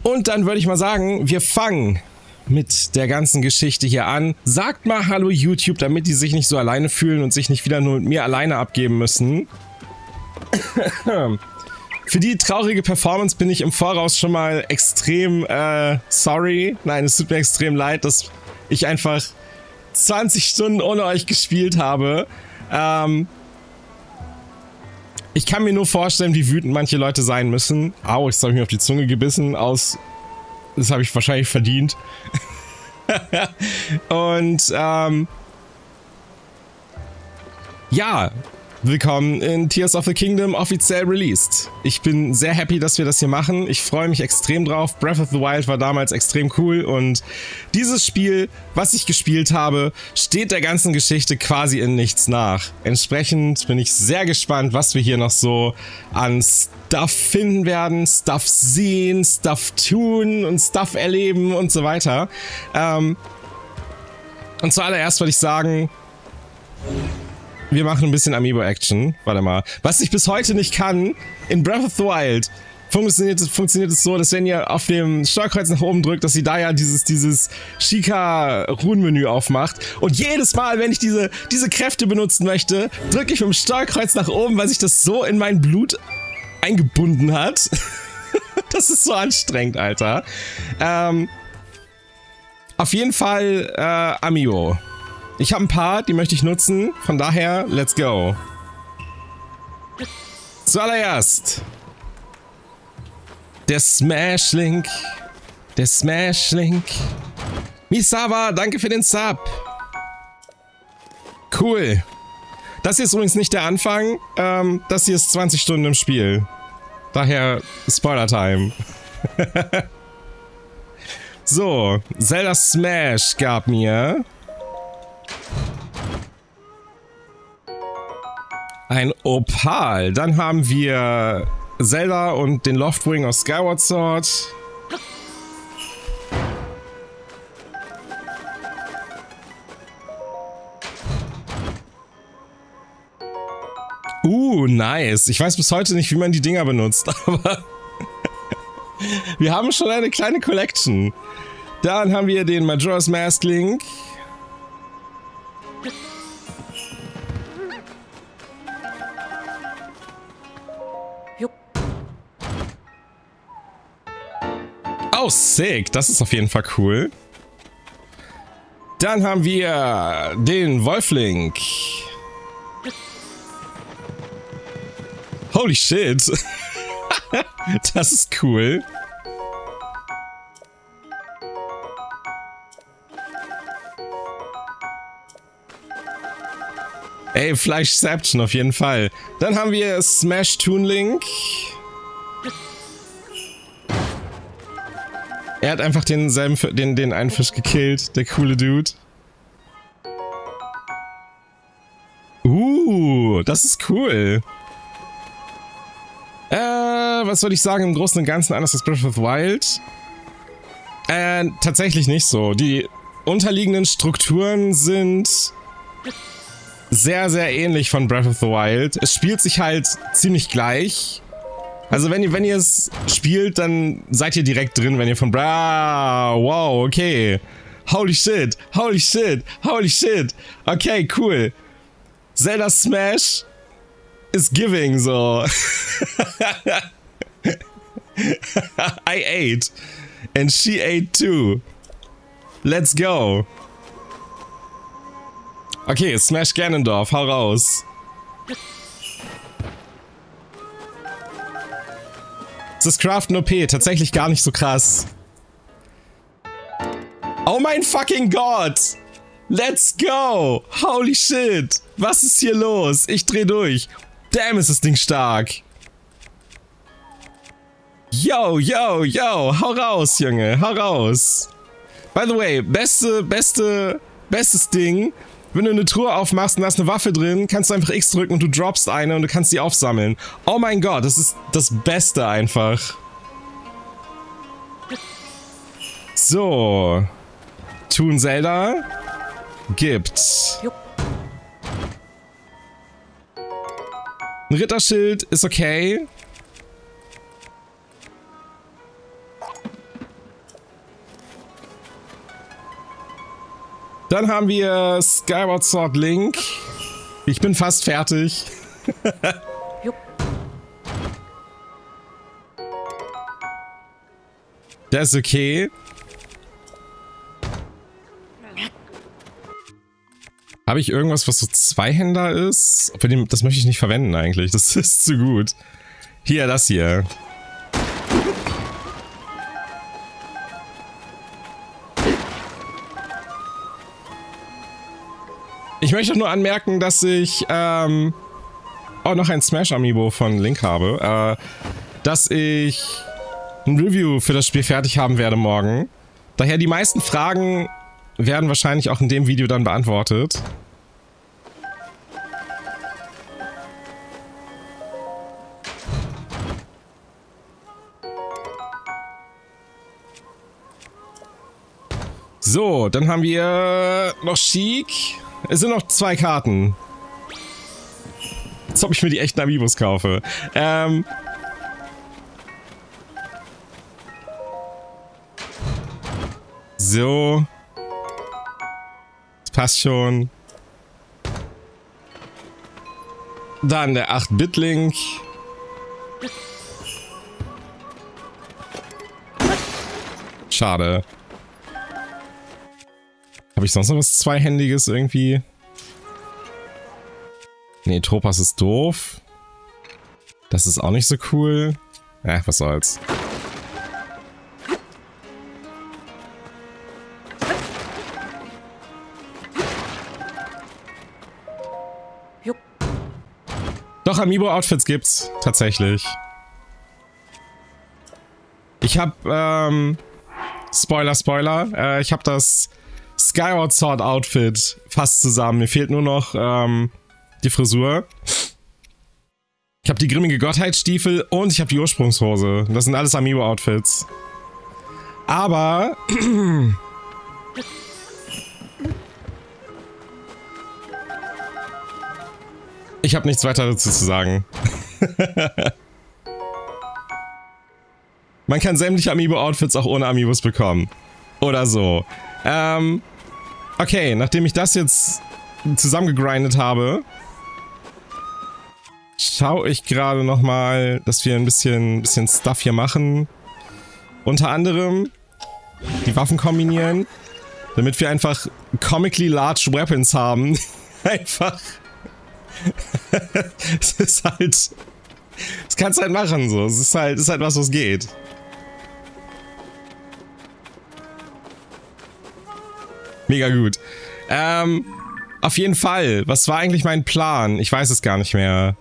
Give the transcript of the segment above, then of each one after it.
Und dann würde ich mal sagen, wir fangen mit der ganzen Geschichte hier an. Sagt mal Hallo YouTube, damit die sich nicht so alleine fühlen und sich nicht wieder nur mit mir alleine abgeben müssen. Für die traurige Performance bin ich im Voraus schon mal extrem sorry. Nein, es tut mir extrem leid, dass ich einfach 20 Stunden ohne euch gespielt habe. Ich kann mir nur vorstellen, wie wütend manche Leute sein müssen. Au, jetzt habe ich mir auf die Zunge gebissen. Das habe ich wahrscheinlich verdient. Und ja, willkommen in Tears of the Kingdom, offiziell released. Ich bin sehr happy, dass wir das hier machen. Ich freue mich extrem drauf. Breath of the Wild war damals extrem cool und dieses Spiel, was ich gespielt habe, steht der ganzen Geschichte quasi in nichts nach. Entsprechend bin ich sehr gespannt, was wir hier noch so an Stuff finden werden, Stuff sehen, Stuff tun und Stuff erleben und so weiter. Und zuallererst würde ich sagen, wir machen ein bisschen Amiibo-Action. Warte mal. Was ich bis heute nicht kann, in Breath of the Wild funktioniert es so, dass wenn ihr auf dem Steuerkreuz nach oben drückt, dass sie da ja dieses Sheikah-Runenmenü aufmacht. Und jedes Mal, wenn ich diese Kräfte benutzen möchte, drücke ich mit dem Steuerkreuz nach oben, weil sich das so in mein Blut eingebunden hat. Das ist so anstrengend, Alter. Auf jeden Fall Amiibo. Ich habe ein paar, die möchte ich nutzen, von daher, let's go. Zuallererst der Smash-Link. Der Smash-Link. Misawa, danke für den Sub. Cool. Das hier ist übrigens nicht der Anfang. Das hier ist 20 Stunden im Spiel. Daher Spoiler-Time. So, Zelda Smash gab mir ein Opal. Dann haben wir Zelda und den Loftwing aus Skyward Sword. Nice. Ich weiß bis heute nicht, wie man die Dinger benutzt, aber wir haben schon eine kleine Collection. Dann haben wir den Majora's Mask Link. Oh, sick. Das ist auf jeden Fall cool. Dann haben wir den Wolf-Link. Holy shit. Das ist cool. Ey, Flashception auf jeden Fall. Dann haben wir Smash Toon Link. Er hat einfach den einen Fisch gekillt, der coole Dude. Das ist cool. Was würde ich sagen im Großen und Ganzen anders als Breath of the Wild? Tatsächlich nicht so. Die unterliegenden Strukturen sind sehr, sehr ähnlich von Breath of the Wild. Es spielt sich halt ziemlich gleich. Also wenn ihr es spielt, dann seid ihr direkt drin, wenn ihr von wow, okay. Holy shit, holy shit, holy shit. Okay, cool. Zelda Smash is giving, so. I ate. And she ate too. Let's go. Okay, Smash Ganondorf, hau raus. Das Craften OP, tatsächlich gar nicht so krass. Oh mein fucking Gott! Let's go! Holy shit! Was ist hier los? Ich dreh durch. Damn, ist das Ding stark. Yo, yo, yo! Hau raus, Junge! Hau raus! By the way, bestes Ding. Wenn du eine Truhe aufmachst und da ist eine Waffe drin, kannst du einfach X drücken und du droppst eine und du kannst die aufsammeln. Oh mein Gott, das ist das Beste einfach. So. Toon Zelda gibt ein Ritterschild, ist okay. Dann haben wir Skyward Sword Link. Ich bin fast fertig. Das ist okay. Habe ich irgendwas, was so Zweihänder ist? Das möchte ich nicht verwenden eigentlich. Das ist zu gut. Hier, das hier. Ich möchte nur anmerken, dass ich auch noch ein Smash Amiibo von Link habe. Dass ich ein Review für das Spiel fertig haben werde morgen. Daher die meisten Fragen werden wahrscheinlich auch in dem Video dann beantwortet. So, dann haben wir noch Sheik. Es sind noch 2 Karten. Als ob ich mir die echten Amiibos kaufe. So. Das passt schon. Dann der 8-Bit-Link. Schade. Habe ich sonst noch was Zweihändiges irgendwie? Nee, Tropas ist doof. Das ist auch nicht so cool. Was soll's. Doch, Amiibo-Outfits gibt's. Tatsächlich. Ich hab, Spoiler. Ich hab das Skyward Sword Outfit fast zusammen. Mir fehlt nur noch die Frisur. Ich habe die grimmige Gottheitsstiefel und ich habe die Ursprungshose. Das sind alles Amiibo Outfits. Aber ich habe nichts weiter dazu zu sagen. Man kann sämtliche Amiibo Outfits auch ohne Amiibos bekommen. Oder so. Okay, nachdem ich das jetzt zusammengegrindet habe, schaue ich gerade nochmal, dass wir ein bisschen Stuff hier machen. Unter anderem die Waffen kombinieren, damit wir einfach comically large Weapons haben. Einfach. Es ist halt. Das kannst du halt machen so. Es ist halt was geht. Mega gut. Auf jeden Fall. Was war eigentlich mein Plan? Ich weiß es gar nicht mehr.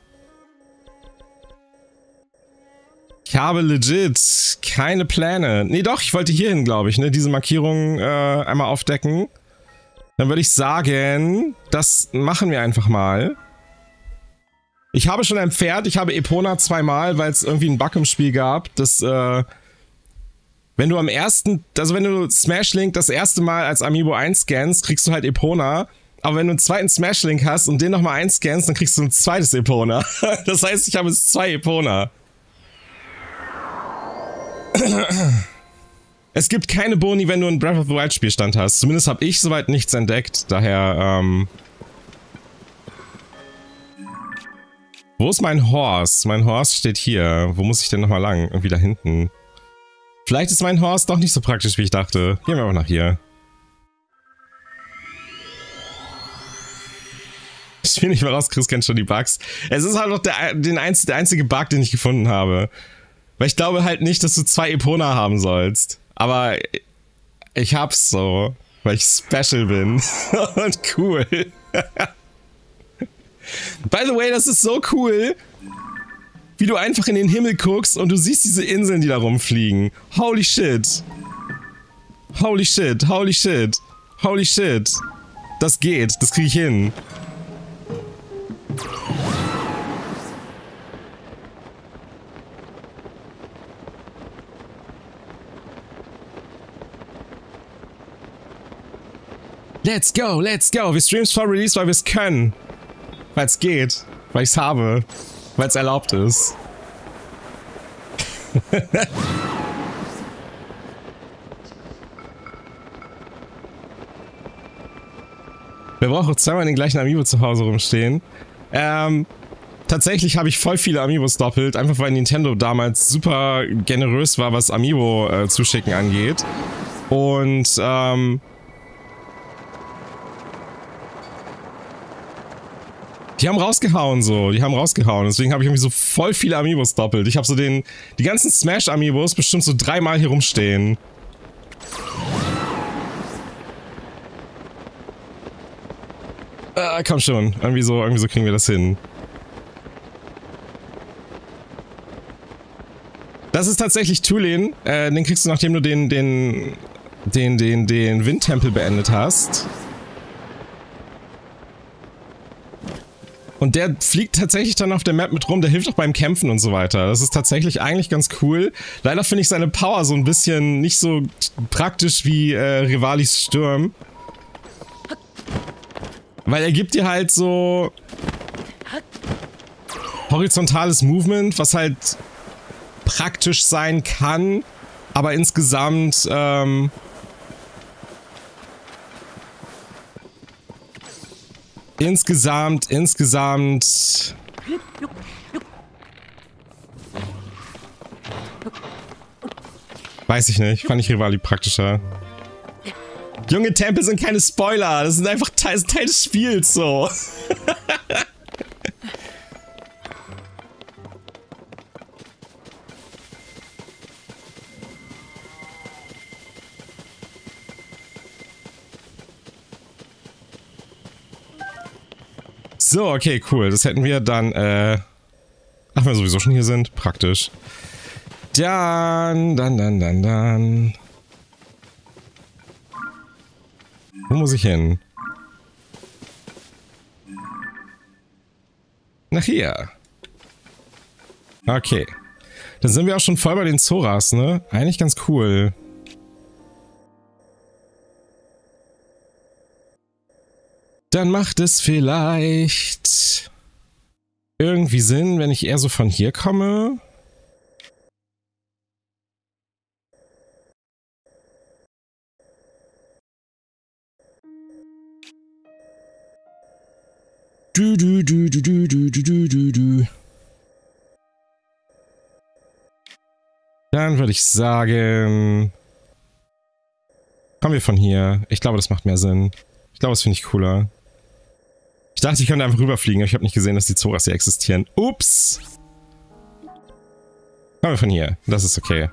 Ich habe legit keine Pläne. Nee, doch, ich wollte hierhin, glaube ich, ne? Diese Markierung einmal aufdecken. Dann würde ich sagen, das machen wir einfach mal. Ich habe schon ein Pferd. Ich habe Epona 2-mal, weil es irgendwie einen Bug im Spiel gab, dass, wenn du wenn du Smash Link das erste Mal als Amiibo einscannst, kriegst du halt Epona. Aber wenn du einen zweiten Smash Link hast und den nochmal einscannst, dann kriegst du ein zweites Epona. Das heißt, ich habe jetzt 2 Epona. Es gibt keine Boni, wenn du einen Breath of the Wild Spielstand hast. Zumindest habe ich soweit nichts entdeckt. Daher, wo ist mein Horse? Mein Horse steht hier. Wo muss ich denn nochmal lang? Irgendwie da hinten. Vielleicht ist mein Horse doch nicht so praktisch, wie ich dachte. Gehen wir aber nach hier. Ich will nicht mal raus, Chris kennt schon die Bugs. Es ist halt noch der einzige Bug, den ich gefunden habe. Weil ich glaube halt nicht, dass du 2 Epona haben sollst. Aber ich hab's so, weil ich special bin. Und cool. By the way, das ist so cool, wie du einfach in den Himmel guckst und du siehst diese Inseln, die da rumfliegen. Holy shit. Holy shit, holy shit. Holy shit. Das geht, das krieg ich hin. Let's go, let's go. Wir streamen vor Release, weil wir es können. Weil es geht. Weil ich es habe. Weil es erlaubt ist. Wer braucht auch zweimal den gleichen Amiibo zu Hause rumstehen? Tatsächlich habe ich voll viele Amiibos doppelt, einfach weil Nintendo damals super generös war, was Amiibo zuschicken angeht. Und die haben rausgehauen so, deswegen habe ich irgendwie so voll viele Amiibos doppelt. Ich habe so die ganzen Smash Amiibos bestimmt so 3-mal hier rumstehen. Komm schon, irgendwie so kriegen wir das hin. Das ist tatsächlich Tulin, den kriegst du, nachdem du den Windtempel beendet hast. Und der fliegt tatsächlich dann auf der Map mit rum, der hilft auch beim Kämpfen und so weiter. Das ist tatsächlich eigentlich ganz cool. Leider finde ich seine Power so ein bisschen nicht so praktisch wie Rivalis Sturm. Weil er gibt dir halt so horizontales Movement, was halt praktisch sein kann, aber insgesamt weiß ich nicht, fand ich Rivali praktischer. Junge, Tempel sind keine Spoiler, das sind einfach Teil des Spiels, so. So, okay, cool. Das hätten wir dann, ach, wenn wir sowieso schon hier sind. Praktisch. Dann. Wo muss ich hin? Nach hier. Okay. Dann sind wir auch schon voll bei den Zoras, ne? Eigentlich ganz cool. Dann macht es vielleicht irgendwie Sinn, wenn ich eher so von hier komme. Dann würde ich sagen, kommen wir von hier. Ich glaube, das macht mehr Sinn. Ich glaube, das finde ich cooler. Ich dachte, ich könnte einfach rüberfliegen, aber ich habe nicht gesehen, dass die Zoras hier existieren. Ups! Kommen wir von hier. Das ist okay.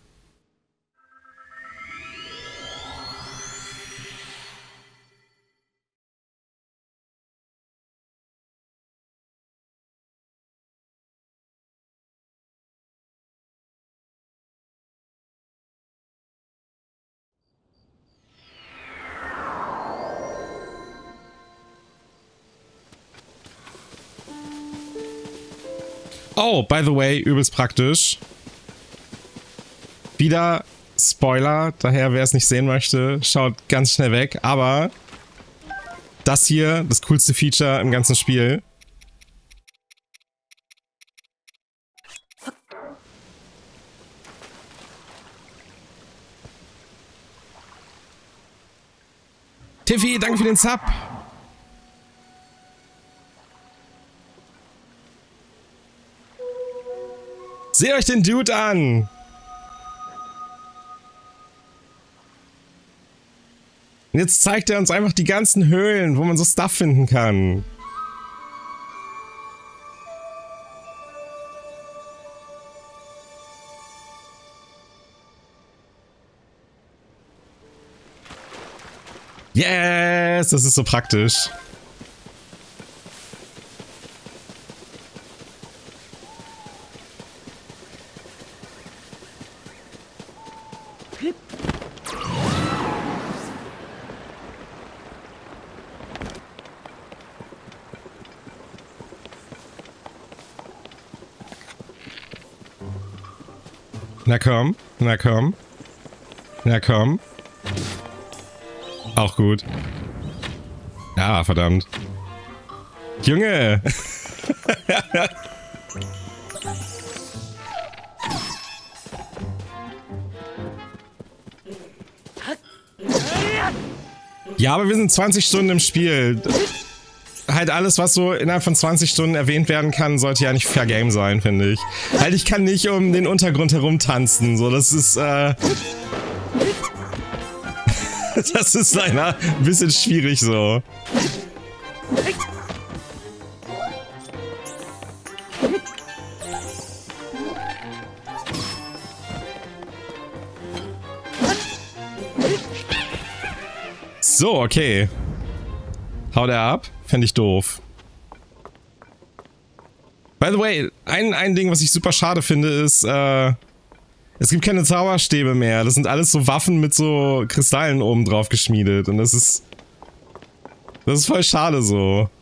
Oh, by the way, übelst praktisch. Wieder Spoiler, daher wer es nicht sehen möchte, schaut ganz schnell weg. Aber das hier, das coolste Feature im ganzen Spiel. Tiffy, danke für den Sub. Seht euch den Dude an! Und jetzt zeigt er uns einfach die ganzen Höhlen, wo man so Stuff finden kann. Yes! Das ist so praktisch. Na komm, na komm. Na komm. Auch gut. Ja, verdammt. Junge! Ja, aber wir sind 20 Stunden im Spiel. Halt alles, was so innerhalb von 20 Stunden erwähnt werden kann, sollte ja nicht fair game sein, finde ich. Halt, ich kann nicht um den Untergrund herum tanzen, so, das ist, das ist leider ein bisschen schwierig so. So, okay. Haut er ab? Fände ich doof. By the way, ein Ding, was ich super schade finde, ist, es gibt keine Zauberstäbe mehr. Das sind alles so Waffen mit so Kristallen oben drauf geschmiedet. Und das ist voll schade so.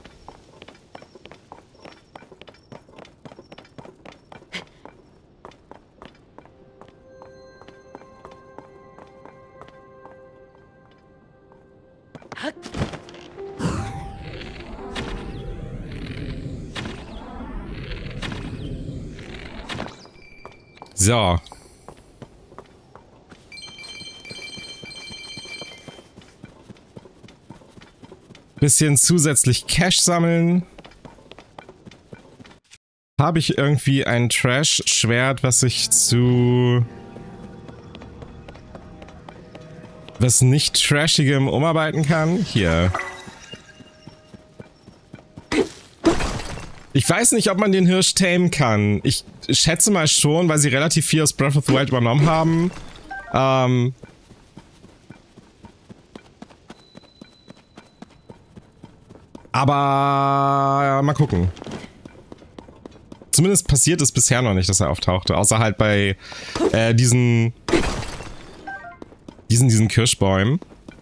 So. Bisschen zusätzlich Cash sammeln. Habe ich irgendwie ein Trash-Schwert, was ich zu was nicht Trashigem umarbeiten kann? Hier. Ich weiß nicht, ob man den Hirsch tamen kann. Ich schätze mal schon, weil sie relativ viel aus Breath of the Wild übernommen haben. Aber mal gucken. Zumindest passiert es bisher noch nicht, dass er auftauchte. Außer halt bei diesen Kirschbäumen.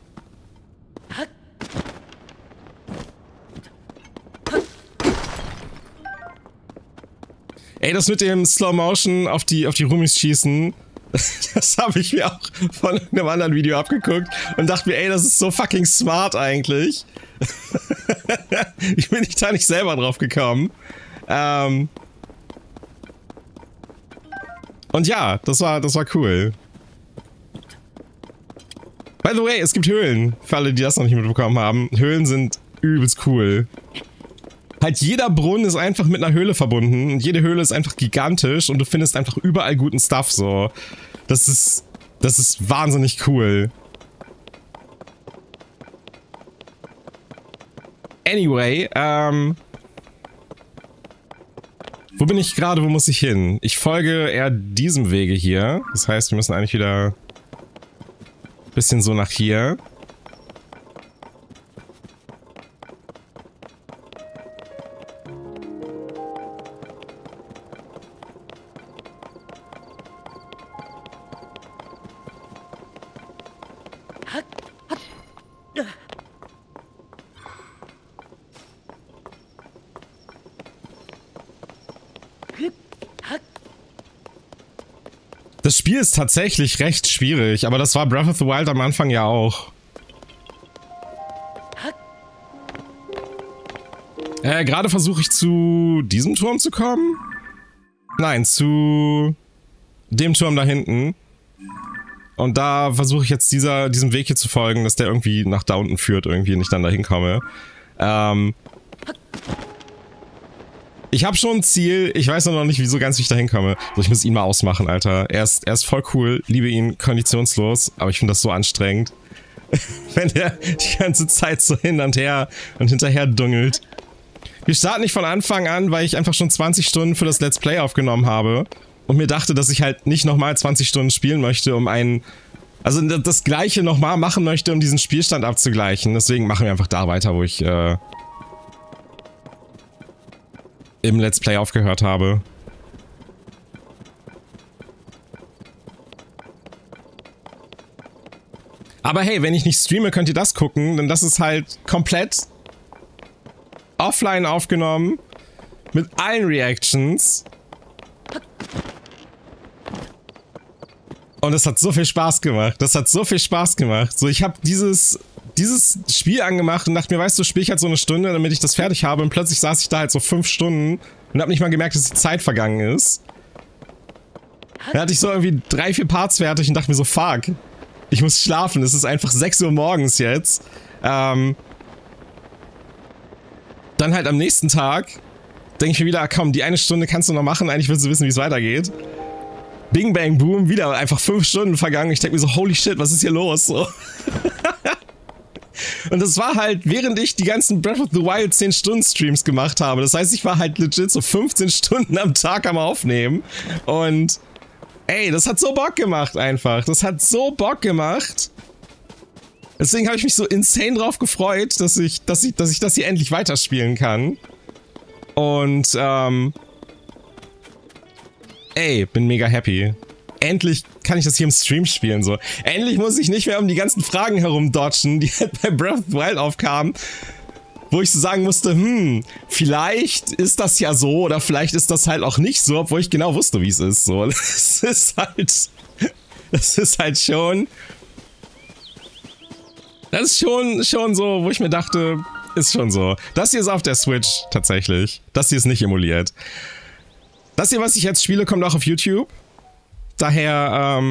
Ey, das mit dem Slow Motion auf die Rumis schießen, das habe ich mir auch von einem anderen Video abgeguckt und dachte mir, ey, das ist so fucking smart eigentlich. Ich bin da nicht selber drauf gekommen. Und ja, das war cool. By the way, es gibt Höhlen, für alle, die das noch nicht mitbekommen haben. Höhlen sind übelst cool. Halt jeder Brunnen ist einfach mit einer Höhle verbunden und jede Höhle ist einfach gigantisch und du findest einfach überall guten Stuff so. Das ist wahnsinnig cool. Anyway, wo bin ich gerade, wo muss ich hin? Ich folge eher diesem Wege hier. Das heißt, wir müssen eigentlich wieder ein bisschen so nach hier. Das Spiel ist tatsächlich recht schwierig, aber das war Breath of the Wild am Anfang ja auch. Gerade versuche ich zu diesem Turm zu kommen? Nein, zu dem Turm da hinten. Und da versuche ich jetzt diesem Weg hier zu folgen, dass der irgendwie nach da unten führt, irgendwie und ich dann da hinkomme. Ich habe schon ein Ziel, ich weiß noch nicht, wieso ganz wie ich da hinkomme. So, ich muss ihn mal ausmachen, Alter. Er ist voll cool, liebe ihn konditionslos, aber ich finde das so anstrengend. Wenn der die ganze Zeit so hin und her und hinterher dungelt. Wir starten nicht von Anfang an, weil ich einfach schon 20 Stunden für das Let's Play aufgenommen habe und mir dachte, dass ich halt nicht nochmal 20 Stunden spielen möchte, um also das Gleiche nochmal machen möchte, um diesen Spielstand abzugleichen. Deswegen machen wir einfach da weiter, wo ich im Let's Play aufgehört habe. Aber hey, wenn ich nicht streame, könnt ihr das gucken, denn das ist halt komplett offline aufgenommen, mit allen Reactions. Und es hat so viel Spaß gemacht. Das hat so viel Spaß gemacht. So, ich habe dieses Spiel angemacht und dachte mir, weißt du, spiel ich halt so eine Stunde, damit ich das fertig habe. Und plötzlich saß ich da halt so 5 Stunden und habe nicht mal gemerkt, dass die Zeit vergangen ist. Da hatte ich so irgendwie 3, 4 Parts fertig und dachte mir so, fuck. Ich muss schlafen, es ist einfach 6 Uhr morgens jetzt. Dann halt am nächsten Tag denke ich mir wieder, komm, die eine Stunde kannst du noch machen, eigentlich willst du wissen, wie es weitergeht. Bing, bang, boom, wieder einfach 5 Stunden vergangen. Ich denke mir so, holy shit, was ist hier los? So. Und das war halt, während ich die ganzen Breath of the Wild 10-Stunden-Streams gemacht habe. Das heißt, ich war halt legit so 15 Stunden am Tag am Aufnehmen. Und ey, das hat so Bock gemacht einfach. Das hat so Bock gemacht. Deswegen habe ich mich so insane drauf gefreut, dass ich das hier endlich weiterspielen kann. Und, ey, bin mega happy. Endlich kann ich das hier im Stream spielen, so. Endlich muss ich nicht mehr um die ganzen Fragen herumdodgen, die halt bei Breath of the Wild aufkamen. Wo ich so sagen musste, vielleicht ist das ja so oder vielleicht ist das halt auch nicht so, obwohl ich genau wusste, wie es ist, so. Das ist halt schon... Das ist schon so, wo ich mir dachte, ist schon so. Das hier ist auf der Switch, tatsächlich. Das hier ist nicht emuliert. Das hier, was ich jetzt spiele, kommt auch auf YouTube. Daher,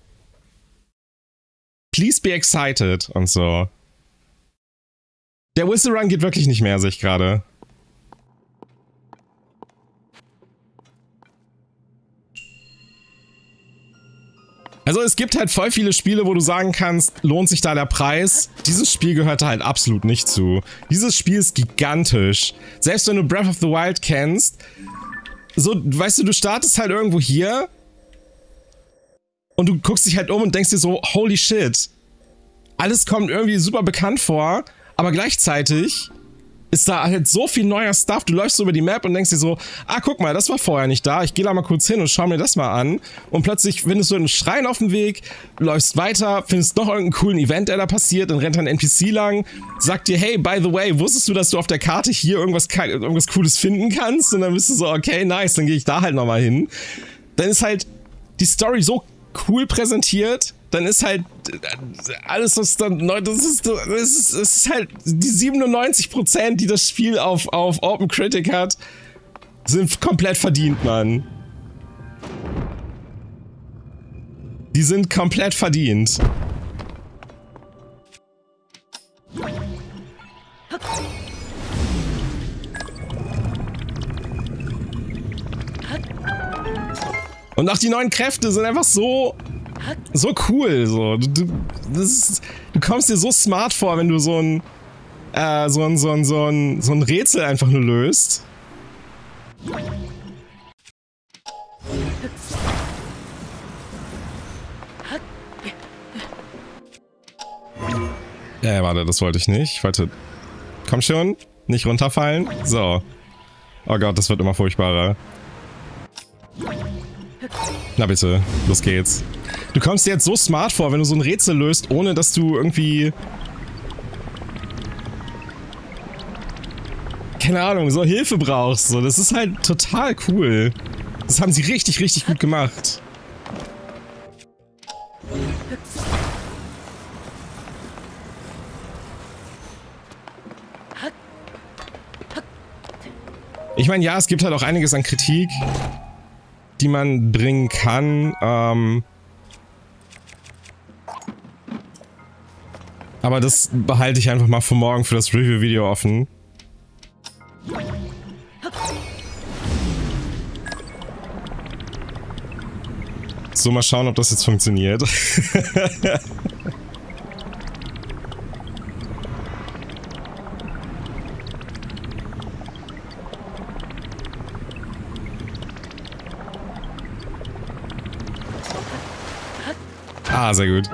please be excited und so. Der Whistle Run geht wirklich nicht mehr, sehe ich gerade. Also es gibt halt voll viele Spiele, wo du sagen kannst, lohnt sich da der Preis? Dieses Spiel gehört da halt absolut nicht zu. Dieses Spiel ist gigantisch. Selbst wenn du Breath of the Wild kennst, so, weißt du, du startest halt irgendwo hier und du guckst dich halt um und denkst dir so, holy shit. Alles kommt irgendwie super bekannt vor, aber gleichzeitig ist da halt so viel neuer Stuff. Du läufst so über die Map und denkst dir so, ah, guck mal, das war vorher nicht da. Ich gehe da mal kurz hin und schau mir das mal an. Und plötzlich findest du einen Schrein auf dem Weg, läufst weiter, findest noch irgendeinen coolen Event, der da passiert, dann rennt ein NPC lang, sagt dir, hey, by the way, wusstest du, dass du auf der Karte hier irgendwas Cooles finden kannst? Und dann bist du so, okay, nice, dann gehe ich da halt nochmal hin. Dann ist halt die Story so cool präsentiert, dann ist halt alles, was dann neu, das ist halt die 97%, die das Spiel auf Open Critic hat, sind komplett verdient, Mann. Die sind komplett verdient. Und auch die neuen Kräfte sind einfach so cool, so. Du kommst dir so smart vor, wenn du so ein Rätsel einfach nur löst. Ja, warte, das wollte ich nicht. Ich wollte... Komm schon, nicht runterfallen. So. Oh Gott, das wird immer furchtbarer. Na bitte, los geht's. Du kommst dir jetzt so smart vor, wenn du so ein Rätsel löst, ohne dass du irgendwie... keine Ahnung, so Hilfe brauchst. So, das ist halt total cool. Das haben sie richtig, richtig gut gemacht. Ich meine, ja, es gibt halt auch einiges an Kritik, die man bringen kann. Aber das behalte ich einfach mal für morgen für das Review-Video offen. So, mal schauen, ob das jetzt funktioniert. Ah, sehr gut.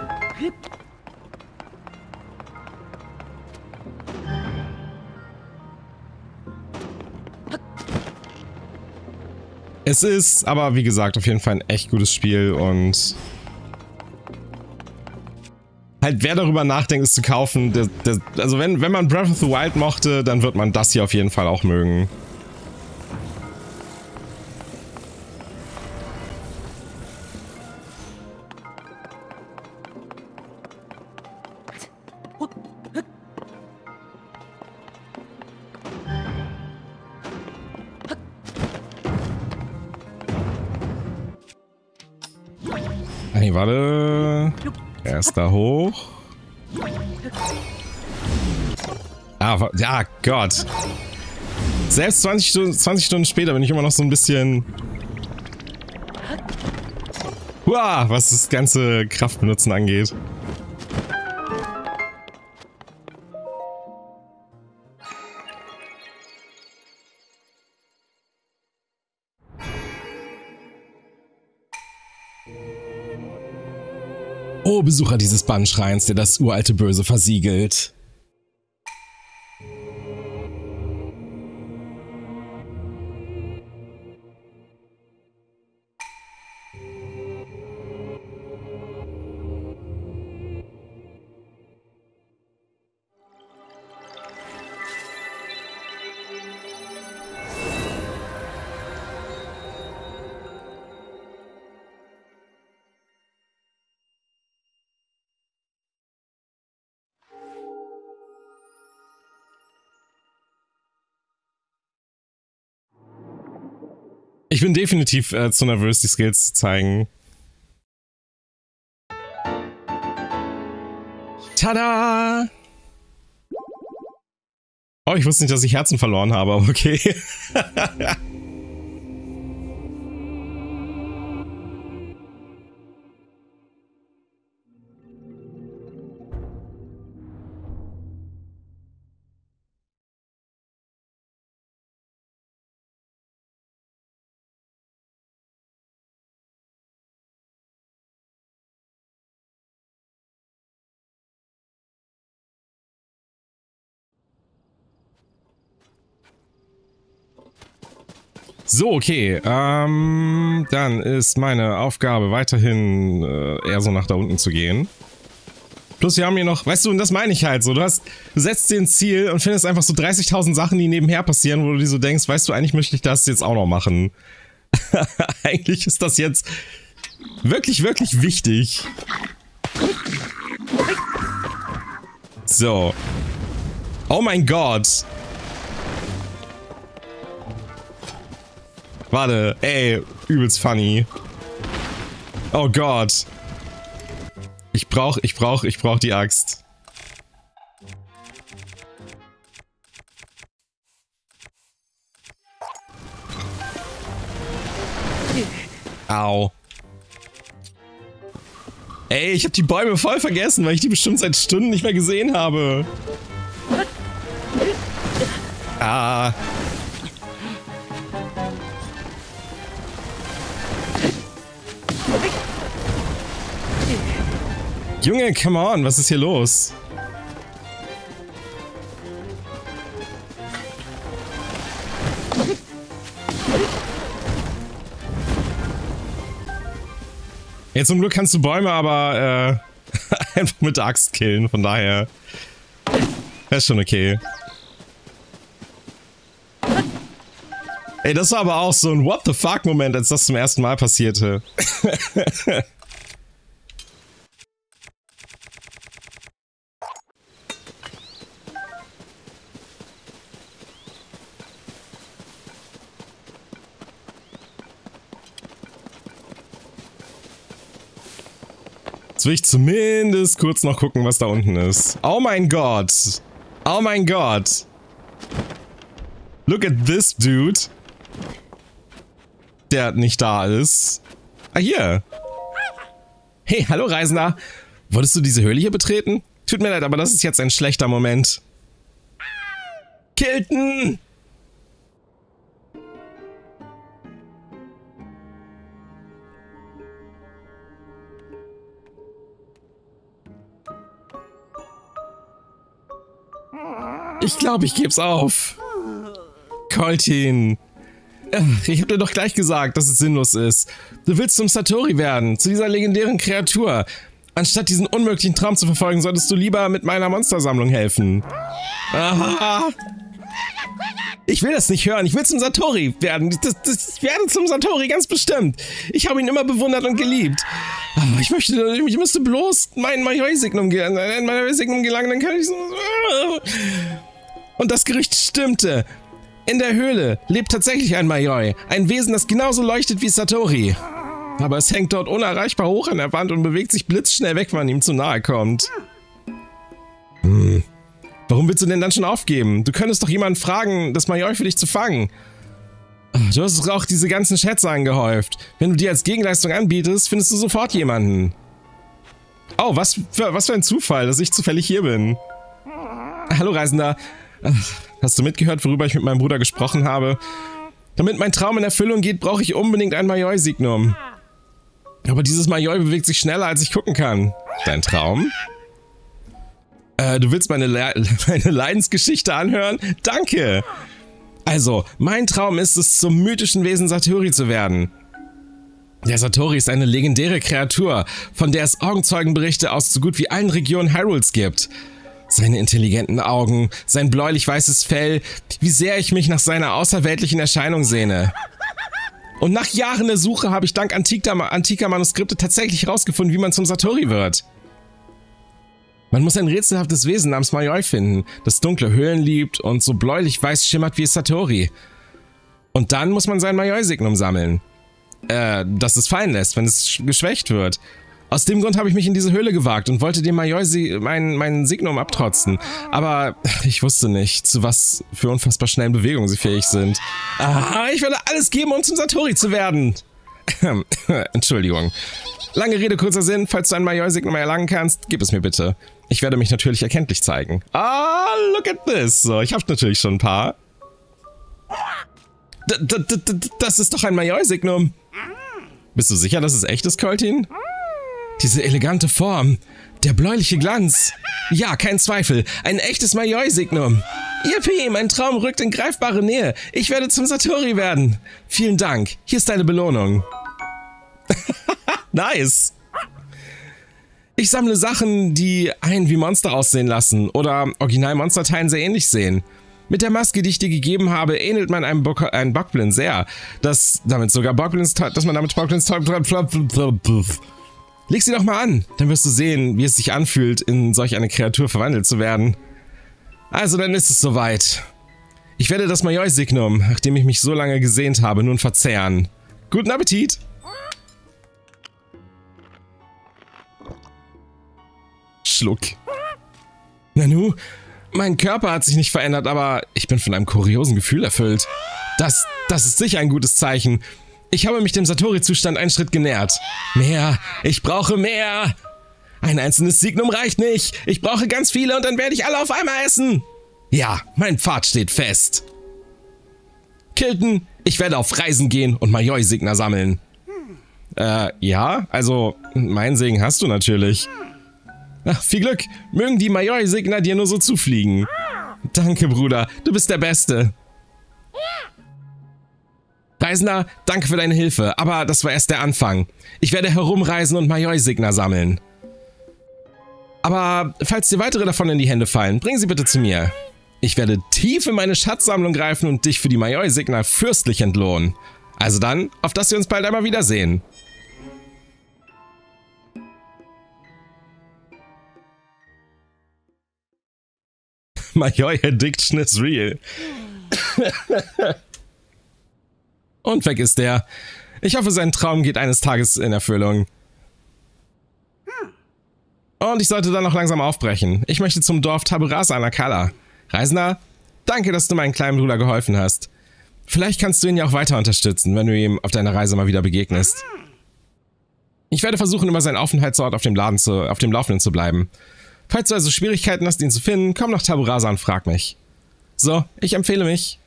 Es ist, aber wie gesagt, auf jeden Fall ein echt gutes Spiel und halt wer darüber nachdenkt, es zu kaufen, also wenn man Breath of the Wild mochte, dann wird man das hier auf jeden Fall auch mögen. Hey, warte. Er ist da hoch. Ah, ja, Gott. Selbst 20 Stunden später bin ich immer noch so ein bisschen... Uah, was das ganze Kraftbenutzen angeht. Oh, Besucher dieses Bannschreins, der das uralte Böse versiegelt. Ich bin definitiv zu nervös, die Skills zu zeigen. Tada! Oh, ich wusste nicht, dass ich Herzen verloren habe, aber okay. So, okay. Dann ist meine Aufgabe weiterhin eher so nach da unten zu gehen. Plus wir haben hier noch, weißt du, und das meine ich halt so, du setzt dir ein Ziel und findest einfach so 30.000 Sachen, die nebenher passieren, wo du dir so denkst, weißt du, eigentlich möchte ich das jetzt auch noch machen. Eigentlich ist das jetzt wirklich, wirklich wichtig. So. Oh mein Gott. Warte, ey, übelst funny. Oh Gott. Ich brauch die Axt. Au. Ey, ich hab die Bäume voll vergessen, weil ich die bestimmt seit Stunden nicht mehr gesehen habe. Ah. Junge, come on, was ist hier los? Jetzt zum Glück kannst du Bäume aber einfach mit der Axt killen, von daher. Das ist schon okay. Ey, das war aber auch so ein What the fuck Moment, als das zum ersten Mal passierte. Jetzt will ich zumindest kurz noch gucken, was da unten ist. Oh mein Gott. Oh mein Gott. Look at this dude. Der nicht da ist. Ah, hier. Hey, hallo Reisender. Wolltest du diese Höhle hier betreten? Tut mir leid, aber das ist jetzt ein schlechter Moment. Kilton! Ich glaube, ich geb's auf. Coltin. Ich hab dir doch gleich gesagt, dass es sinnlos ist. Du willst zum Satori werden, zu dieser legendären Kreatur. Anstatt diesen unmöglichen Traum zu verfolgen, solltest du lieber mit meiner Monstersammlung helfen. Aha. Ich will das nicht hören. Ich will zum Satori werden. Ich werde zum Satori, ganz bestimmt. Ich habe ihn immer bewundert und geliebt. Ich müsste bloß mein Mayoi-Signum gelangen, dann kann ich so... Und das Gerücht stimmte. In der Höhle lebt tatsächlich ein Mayoi. Ein Wesen, das genauso leuchtet wie Satori. Aber es hängt dort unerreichbar hoch an der Wand und bewegt sich blitzschnell weg, wenn man ihm zu nahe kommt. Warum willst du denn dann schon aufgeben? Du könntest doch jemanden fragen, das Majoi für dich zu fangen. Du hast auch diese ganzen Schätze angehäuft. Wenn du dir als Gegenleistung anbietest, findest du sofort jemanden. Oh, was für ein Zufall, dass ich zufällig hier bin. Hallo Reisender. Hast du mitgehört, worüber ich mit meinem Bruder gesprochen habe? Damit mein Traum in Erfüllung geht, brauche ich unbedingt ein Majoi-Signum. Aber dieses Majoi bewegt sich schneller, als ich gucken kann. Dein Traum? Du willst meine Leidensgeschichte anhören? Danke! Also, mein Traum ist es, zum mythischen Wesen Satori zu werden. Der Satori ist eine legendäre Kreatur, von der es Augenzeugenberichte aus so gut wie allen Regionen Hyrules gibt. Seine intelligenten Augen, sein bläulich-weißes Fell, wie sehr ich mich nach seiner außerweltlichen Erscheinung sehne. Und nach Jahren der Suche habe ich dank antiker Manuskripte tatsächlich herausgefunden, wie man zum Satori wird. Man muss ein rätselhaftes Wesen namens Majoi finden, das dunkle Höhlen liebt und so bläulich-weiß schimmert wie es Satori. Und dann muss man sein Majoi-Signum sammeln. Das es fallen lässt, wenn es geschwächt wird. Aus dem Grund habe ich mich in diese Höhle gewagt und wollte dem Majoi mein Signum abtrotzen. Aber ich wusste nicht, zu was für unfassbar schnellen Bewegungen sie fähig sind. Ich werde alles geben, um zum Satori zu werden. Entschuldigung. Lange Rede, kurzer Sinn. Falls du ein Majoi-Signum erlangen kannst, gib es mir bitte. Ich werde mich natürlich erkenntlich zeigen. Look at this. So, ich habe natürlich schon ein paar. Das ist doch ein Majoi-Signum. Bist du sicher, dass es echt ist, Coltin? Diese elegante Form. Der bläuliche Glanz. Ja, kein Zweifel. Ein echtes Majoi-Signum. Yippie, mein Traum rückt in greifbare Nähe. Ich werde zum Satori werden. Vielen Dank. Hier ist deine Belohnung. Nice. Ich sammle Sachen, die einen wie Monster aussehen lassen oder Original-Monsterteilen sehr ähnlich sehen. Mit der Maske, die ich dir gegeben habe, ähnelt man einem Bockblin sehr, dass man damit Bockblins Leg sie doch mal an, dann wirst du sehen, wie es sich anfühlt, in solch eine Kreatur verwandelt zu werden. Also, dann ist es soweit. Ich werde das Majoi-Signum, nachdem ich mich so lange gesehnt habe, nun verzehren. Guten Appetit! Schluck. Nanu, mein Körper hat sich nicht verändert, aber ich bin von einem kuriosen Gefühl erfüllt. Das ist sicher ein gutes Zeichen. Ich habe mich dem Satori-Zustand einen Schritt genähert. Mehr! Ich brauche mehr! Ein einzelnes Signum reicht nicht! Ich brauche ganz viele und dann werde ich alle auf einmal essen! Ja, mein Pfad steht fest. Kilton, ich werde auf Reisen gehen und Majoi-Signer sammeln. Ja, also, meinen Segen hast du natürlich. Ach, viel Glück. Mögen die Majoi-Signer dir nur so zufliegen. Danke, Bruder. Du bist der Beste. Reisender, danke für deine Hilfe, aber das war erst der Anfang. Ich werde herumreisen und Majoi-Signer sammeln. Aber falls dir weitere davon in die Hände fallen, bring sie bitte zu mir. Ich werde tief in meine Schatzsammlung greifen und dich für die Majoi-Signer fürstlich entlohnen. Also dann, auf dass wir uns bald einmal wiedersehen. Majoi Addiction is real. Und weg ist er. Ich hoffe, sein Traum geht eines Tages in Erfüllung. Und ich sollte dann noch langsam aufbrechen. Ich möchte zum Dorf Taburasa Nakala. Reisender, danke, dass du meinem kleinen Bruder geholfen hast. Vielleicht kannst du ihn ja auch weiter unterstützen, wenn du ihm auf deiner Reise mal wieder begegnest. Ich werde versuchen, über seinen Aufenthaltsort auf dem Laufenden zu bleiben. Falls du also Schwierigkeiten hast, ihn zu finden, komm nach Taburasa und frag mich. So, ich empfehle mich.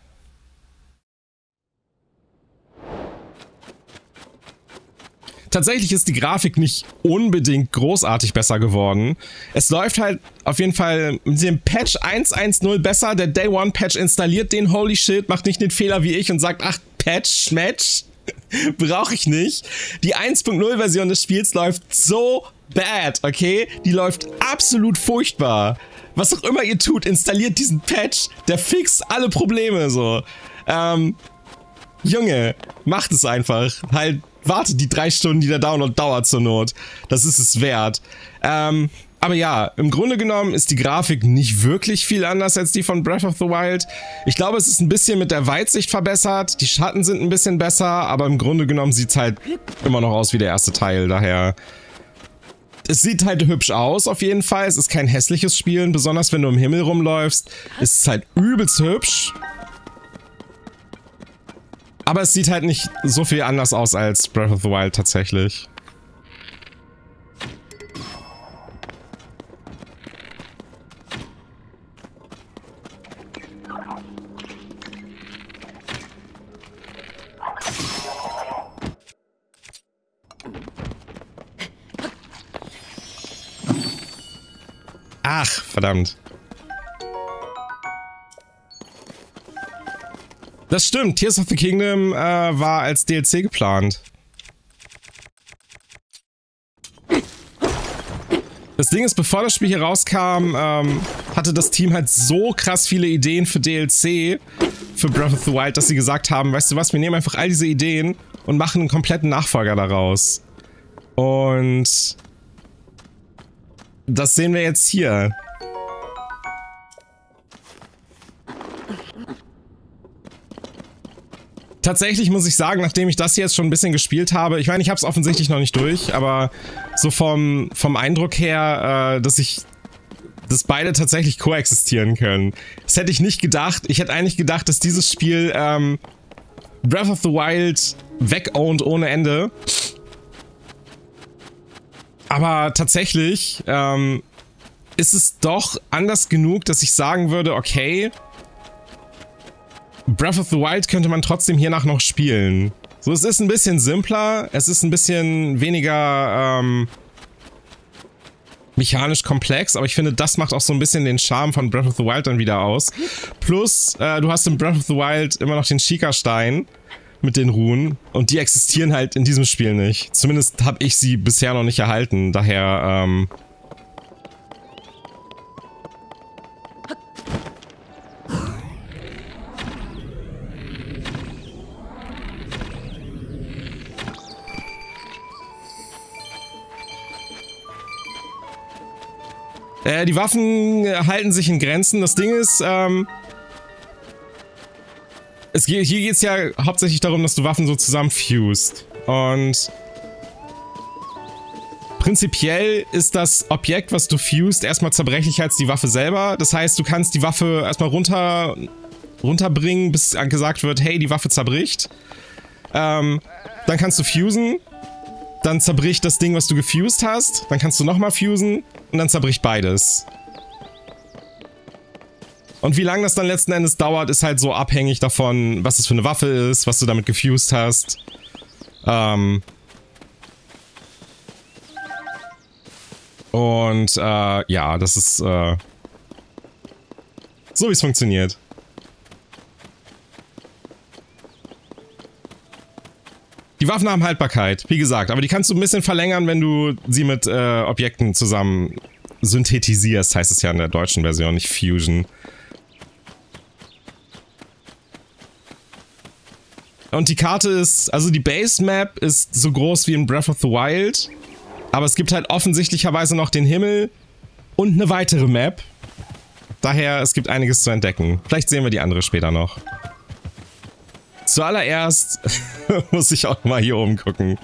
Tatsächlich ist die Grafik nicht unbedingt großartig besser geworden. Es läuft halt auf jeden Fall mit dem Patch 1.1.0 besser. Der Day One Patch installiert den, holy shit, macht nicht den Fehler wie ich und sagt, ach, Patch, Match, brauche ich nicht. Die 1.0 Version des Spiels läuft so bad, okay? Die läuft absolut furchtbar. Was auch immer ihr tut, installiert diesen Patch, der fixt alle Probleme, so. Junge, macht es einfach. Halt warte die 3 Stunden, die der Download dauert zur Not. Das ist es wert. Aber ja, im Grunde genommen ist die Grafik nicht wirklich viel anders als die von Breath of the Wild. Ich glaube, es ist ein bisschen mit der Weitsicht verbessert. Die Schatten sind ein bisschen besser, aber im Grunde genommen sieht es halt immer noch aus wie der erste Teil. Daher, es sieht halt hübsch aus auf jeden Fall. Es ist kein hässliches Spielen, besonders wenn du im Himmel rumläufst. Es ist halt übelst hübsch. Aber es sieht halt nicht so viel anders aus als Breath of the Wild tatsächlich. Ach, verdammt. Das stimmt, Tears of the Kingdom war als DLC geplant. Das Ding ist, bevor das Spiel hier rauskam, hatte das Team halt so krass viele Ideen für DLC für Breath of the Wild, dass sie gesagt haben, weißt du was, wir nehmen einfach all diese Ideen und machen einen kompletten Nachfolger daraus. Und das sehen wir jetzt hier. Tatsächlich muss ich sagen, nachdem ich das hier jetzt schon ein bisschen gespielt habe, ich meine, ich habe es offensichtlich noch nicht durch, aber so vom Eindruck her, dass beide tatsächlich koexistieren können. Das hätte ich nicht gedacht. Ich hätte eigentlich gedacht, dass dieses Spiel Breath of the Wild wegownt ohne Ende. Aber tatsächlich ist es doch anders genug, dass ich sagen würde, okay, Breath of the Wild könnte man trotzdem hiernach noch spielen. So, es ist ein bisschen simpler, es ist ein bisschen weniger mechanisch komplex, aber ich finde, das macht auch so ein bisschen den Charme von Breath of the Wild dann wieder aus. Plus, du hast in Breath of the Wild immer noch den Sheikah-Stein mit den Runen und die existieren halt in diesem Spiel nicht. Zumindest habe ich sie bisher noch nicht erhalten, daher, die Waffen halten sich in Grenzen. Das Ding ist, hier geht es ja hauptsächlich darum, dass du Waffen so zusammenfused. Und prinzipiell ist das Objekt, was du fused, erstmal zerbrechlicher als die Waffe selber. Das heißt, du kannst die Waffe erstmal runterbringen, bis gesagt wird, hey, die Waffe zerbricht. Dann kannst du fusen. Dann zerbricht das Ding, was du gefused hast. Dann kannst du nochmal fusen. Und dann zerbricht beides. Und wie lange das dann letzten Endes dauert, ist halt so abhängig davon, was es für eine Waffe ist, was du damit gefused hast. Ja, das ist so, wie es funktioniert. Die Waffen haben Haltbarkeit, wie gesagt, aber die kannst du ein bisschen verlängern, wenn du sie mit Objekten zusammen synthetisierst, heißt es ja in der deutschen Version, nicht Fusion. Und die Karte ist, also die Base Map ist so groß wie in Breath of the Wild, aber es gibt halt offensichtlicherweise noch den Himmel und eine weitere Map. Daher, es gibt einiges zu entdecken. Vielleicht sehen wir die andere später noch. Zuallererst muss ich auch mal hier oben gucken.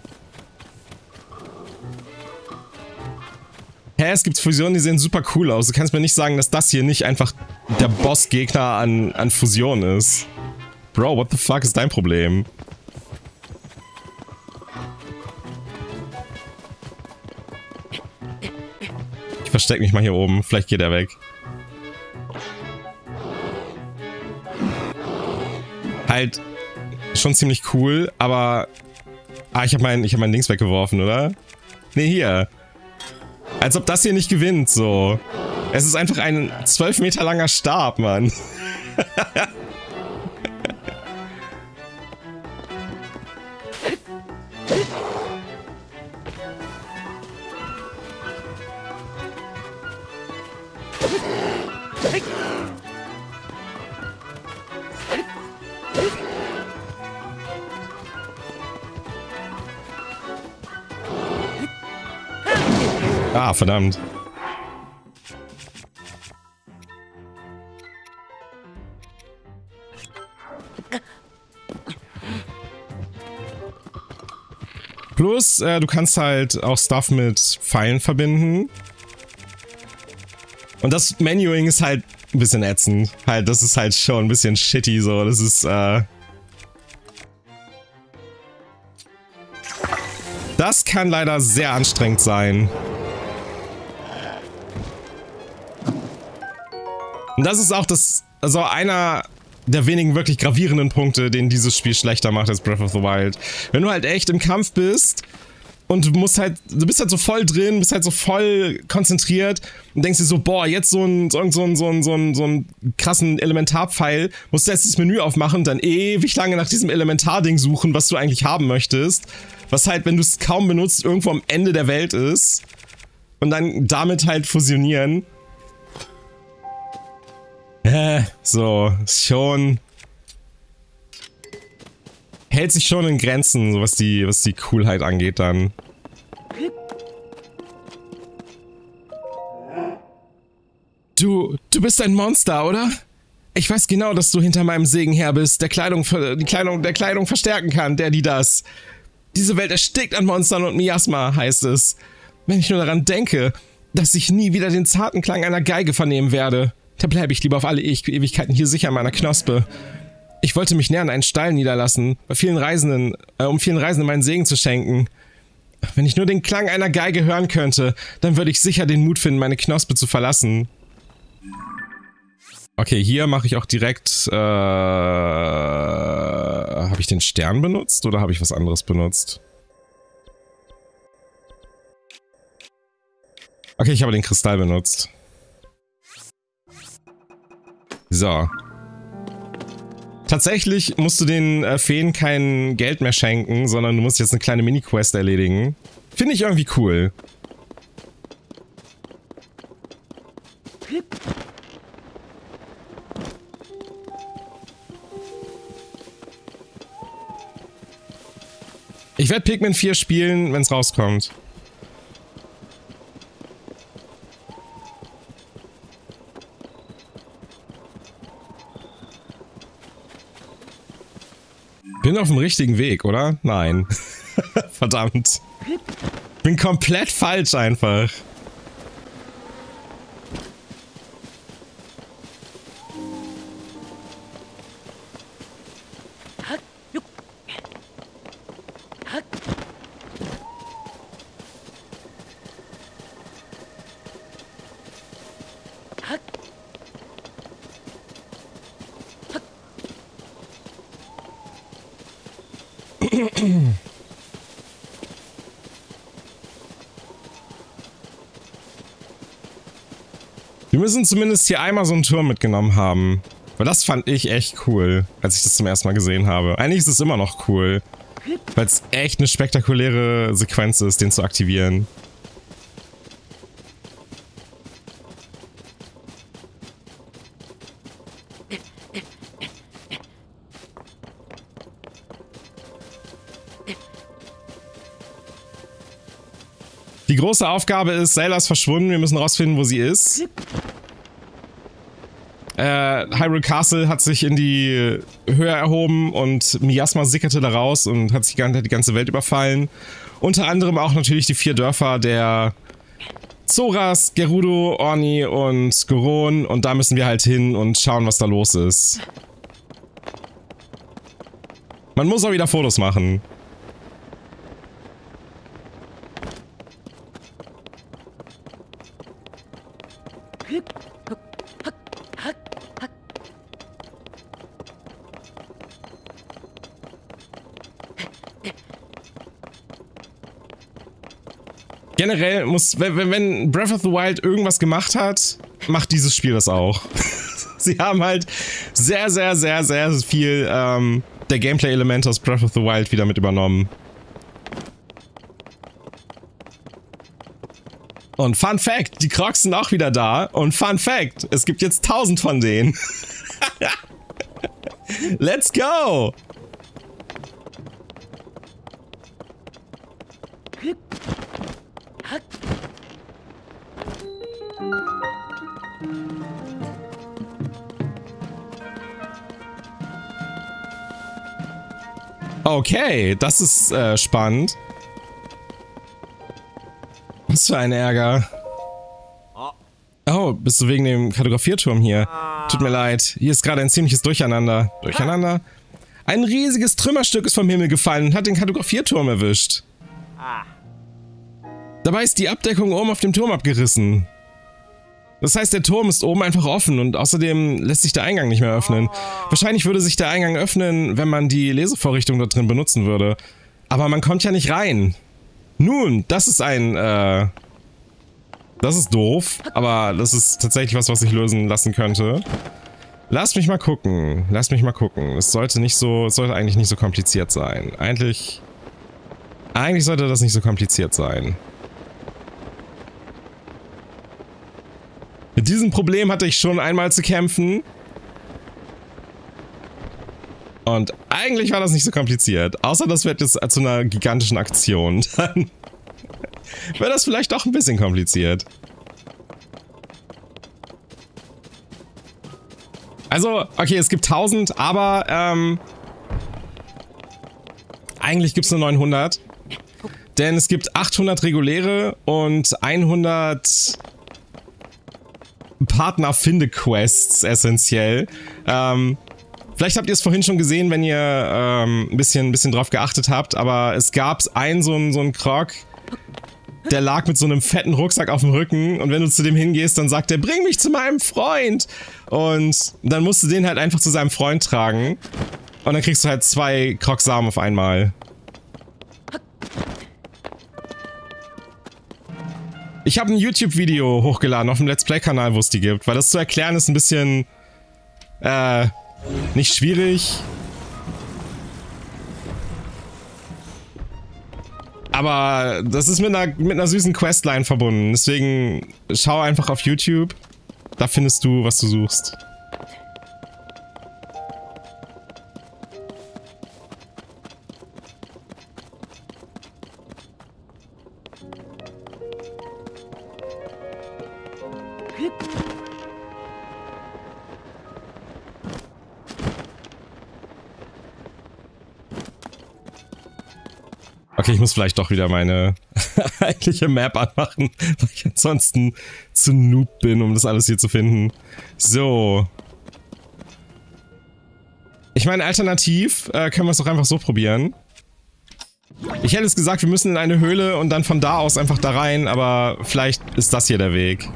Hä, es gibt Fusionen, die sehen super cool aus. Du kannst mir nicht sagen, dass das hier nicht einfach der Bossgegner an Fusion ist. Bro, what the fuck ist dein Problem? Ich versteck mich mal hier oben. Vielleicht geht er weg. Halt schon ziemlich cool, aber... Ah, ich hab mein Dings weggeworfen, oder? Nee, hier. Als ob das hier nicht gewinnt, so. Es ist einfach ein 12 Meter langer Stab, Mann. Ah, verdammt. Plus, du kannst halt auch Stuff mit Pfeilen verbinden. Und das Menuing ist halt ein bisschen ätzend. Halt, das ist halt schon ein bisschen shitty so. Das ist, das kann leider sehr anstrengend sein. Und das ist auch also einer der wenigen wirklich gravierenden Punkte, den dieses Spiel schlechter macht als Breath of the Wild. Wenn du halt echt im Kampf bist und du bist halt so voll drin, bist halt so voll konzentriert und denkst dir so, boah, jetzt so einen krassen Elementarpfeil, musst du jetzt dieses Menü aufmachen und dann ewig lange nach diesem Elementarding suchen, was du eigentlich haben möchtest. Was halt, wenn du es kaum benutzt, irgendwo am Ende der Welt ist. Und dann damit halt fusionieren. So, schon. Hält sich schon in Grenzen, so was die Coolheit angeht dann. Du bist ein Monster, oder? Ich weiß genau, dass du hinter meinem Segen her bist, der Kleidung verstärken kann, das. Diese Welt erstickt an Monstern und Miasma, heißt es. Wenn ich nur daran denke, dass ich nie wieder den zarten Klang einer Geige vernehmen werde. Da bleibe ich lieber auf alle Ewigkeiten hier sicher in meiner Knospe. Ich wollte mich näher an einen Stall niederlassen, um vielen Reisenden meinen Segen zu schenken. Wenn ich nur den Klang einer Geige hören könnte, dann würde ich sicher den Mut finden, meine Knospe zu verlassen. Okay, hier mache ich auch direkt, habe ich den Stern benutzt oder habe ich was anderes benutzt? Okay, ich habe den Kristall benutzt. So. Tatsächlich musst du den Feen kein Geld mehr schenken, sondern du musst jetzt eine kleine Mini-Quest erledigen. Finde ich irgendwie cool. Ich werde Pikmin 4 spielen, wenn es rauskommt. Bin auf dem richtigen Weg, oder? Nein. Verdammt. Bin komplett falsch einfach. Wir müssen zumindest hier einmal so einen Turm mitgenommen haben. Weil das fand ich echt cool, als ich das zum ersten Mal gesehen habe. Eigentlich ist es immer noch cool. Weil es echt eine spektakuläre Sequenz ist, den zu aktivieren. Die große Aufgabe ist, Zelda ist verschwunden, wir müssen rausfinden, wo sie ist. Hyrule Castle hat sich in die Höhe erhoben und Miasma sickerte da raus und hat sich die ganze Welt überfallen. Unter anderem auch natürlich die 4 Dörfer der Zoras, Gerudo, Orni und Goron. Und da müssen wir halt hin und schauen, was da los ist. Man muss auch wieder Fotos machen. Generell muss, wenn Breath of the Wild irgendwas gemacht hat, macht dieses Spiel das auch. Sie haben halt sehr viel der Gameplay-Elemente aus Breath of the Wild wieder mit übernommen. Und Fun Fact, die Crocs sind auch wieder da. Und Fun Fact, es gibt jetzt 1000 von denen. Let's go! Okay, das ist spannend. Was für ein Ärger. Oh, bist du wegen dem Kartografierturm hier? Tut mir leid, hier ist gerade ein ziemliches Durcheinander. Durcheinander? Ein riesiges Trümmerstück ist vom Himmel gefallen und hat den Kartografierturm erwischt. Dabei ist die Abdeckung oben auf dem Turm abgerissen. Das heißt, der Turm ist oben einfach offen und außerdem lässt sich der Eingang nicht mehr öffnen. Wahrscheinlich würde sich der Eingang öffnen, wenn man die Lesevorrichtung da drin benutzen würde. Aber man kommt ja nicht rein. Nun, das ist ein, das ist doof, aber das ist tatsächlich was sich lösen lassen könnte. Lass mich mal gucken. Lass mich mal gucken. Es sollte nicht so, es sollte eigentlich nicht so kompliziert sein. Eigentlich sollte das nicht so kompliziert sein. Mit diesem Problem hatte ich schon einmal zu kämpfen. Und eigentlich war das nicht so kompliziert. Außer das wird jetzt zu einer gigantischen Aktion. Dann wäre das vielleicht doch ein bisschen kompliziert. Also, okay, es gibt 1000, aber eigentlich gibt es nur 900. Denn es gibt 800 reguläre und 100 Partner-Finde-Quests essentiell. Vielleicht habt ihr es vorhin schon gesehen, wenn ihr ein bisschen drauf geachtet habt, aber es gab so einen Krog, der lag mit so einem fetten Rucksack auf dem Rücken und wenn du zu dem hingehst, dann sagt er, bring mich zu meinem Freund! Und dann musst du den halt einfach zu seinem Freund tragen und dann kriegst du halt 2 Krogsamen auf einmal. Ich habe ein YouTube-Video hochgeladen auf dem Let's Play-Kanal, wo es die gibt, weil das zu erklären ist ein bisschen, nicht schwierig. Aber das ist mit einer süßen Questline verbunden, deswegen schau einfach auf YouTube, da findest du, was du suchst. Okay, ich muss vielleicht doch wieder meine eigentliche Map anmachen, weil ich ansonsten zu noob bin, um das alles hier zu finden. So. Ich meine, alternativ können wir es doch einfach so probieren. Ich hätte es gesagt, wir müssen in eine Höhle und dann von da aus einfach da rein, aber vielleicht ist das hier der Weg.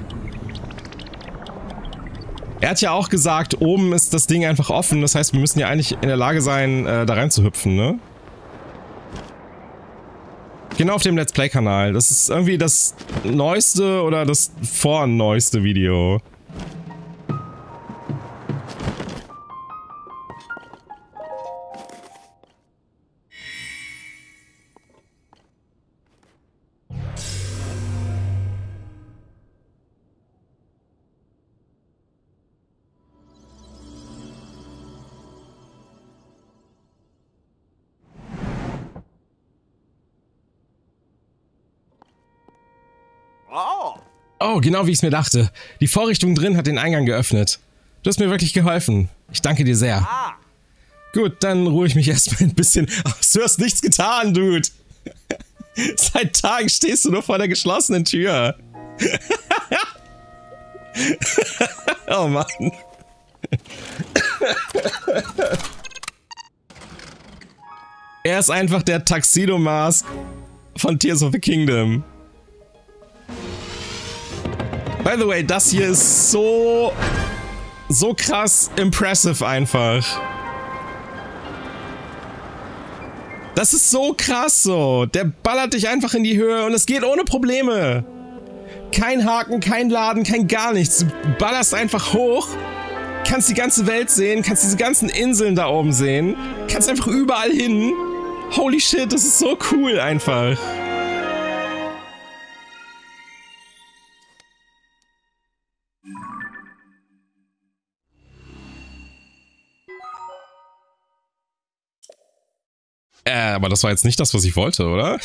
Er hat ja auch gesagt, oben ist das Ding einfach offen, das heißt, wir müssen ja eigentlich in der Lage sein, da rein zu hüpfen, ne? Genau auf dem Let's Play-Kanal. Das ist irgendwie das neueste oder das vorneueste Video. Oh, genau wie ich es mir dachte. Die Vorrichtung drin hat den Eingang geöffnet. Du hast mir wirklich geholfen. Ich danke dir sehr. Gut, dann ruhe ich mich erstmal ein bisschen aus. Du hast nichts getan, Dude. Seit Tagen stehst du nur vor der geschlossenen Tür. Oh Mann. Er ist einfach der Tuxedo Mask von Tears of the Kingdom. By the way, das hier ist so krass impressive einfach. Das ist so krass so. Der ballert dich einfach in die Höhe und es geht ohne Probleme. Kein Haken, kein Laden, kein gar nichts. Du ballerst einfach hoch, kannst die ganze Welt sehen, kannst diese ganzen Inseln da oben sehen, kannst einfach überall hin. Holy shit, das ist so cool einfach. Aber das war jetzt nicht das, was ich wollte, oder?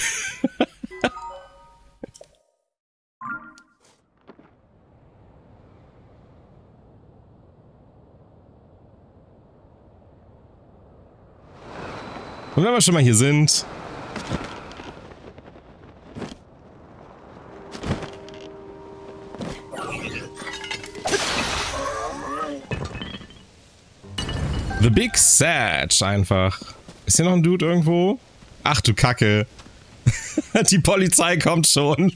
Und wenn wir schon mal hier sind... The Big Satch einfach. Ist hier noch ein Dude irgendwo? Ach du Kacke. Die Polizei kommt schon.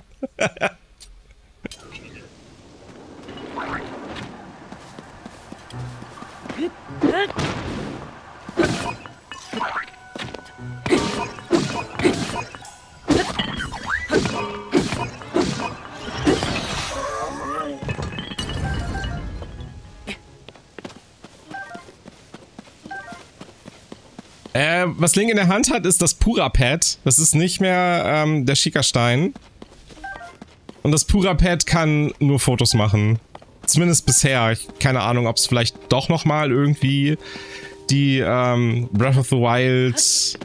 Was Link in der Hand hat, ist das Pura-Pad. Das ist nicht mehr der Schickerstein. Und das Pura-Pad kann nur Fotos machen. Zumindest bisher. Keine Ahnung, ob es vielleicht doch nochmal irgendwie die Breath of the Wild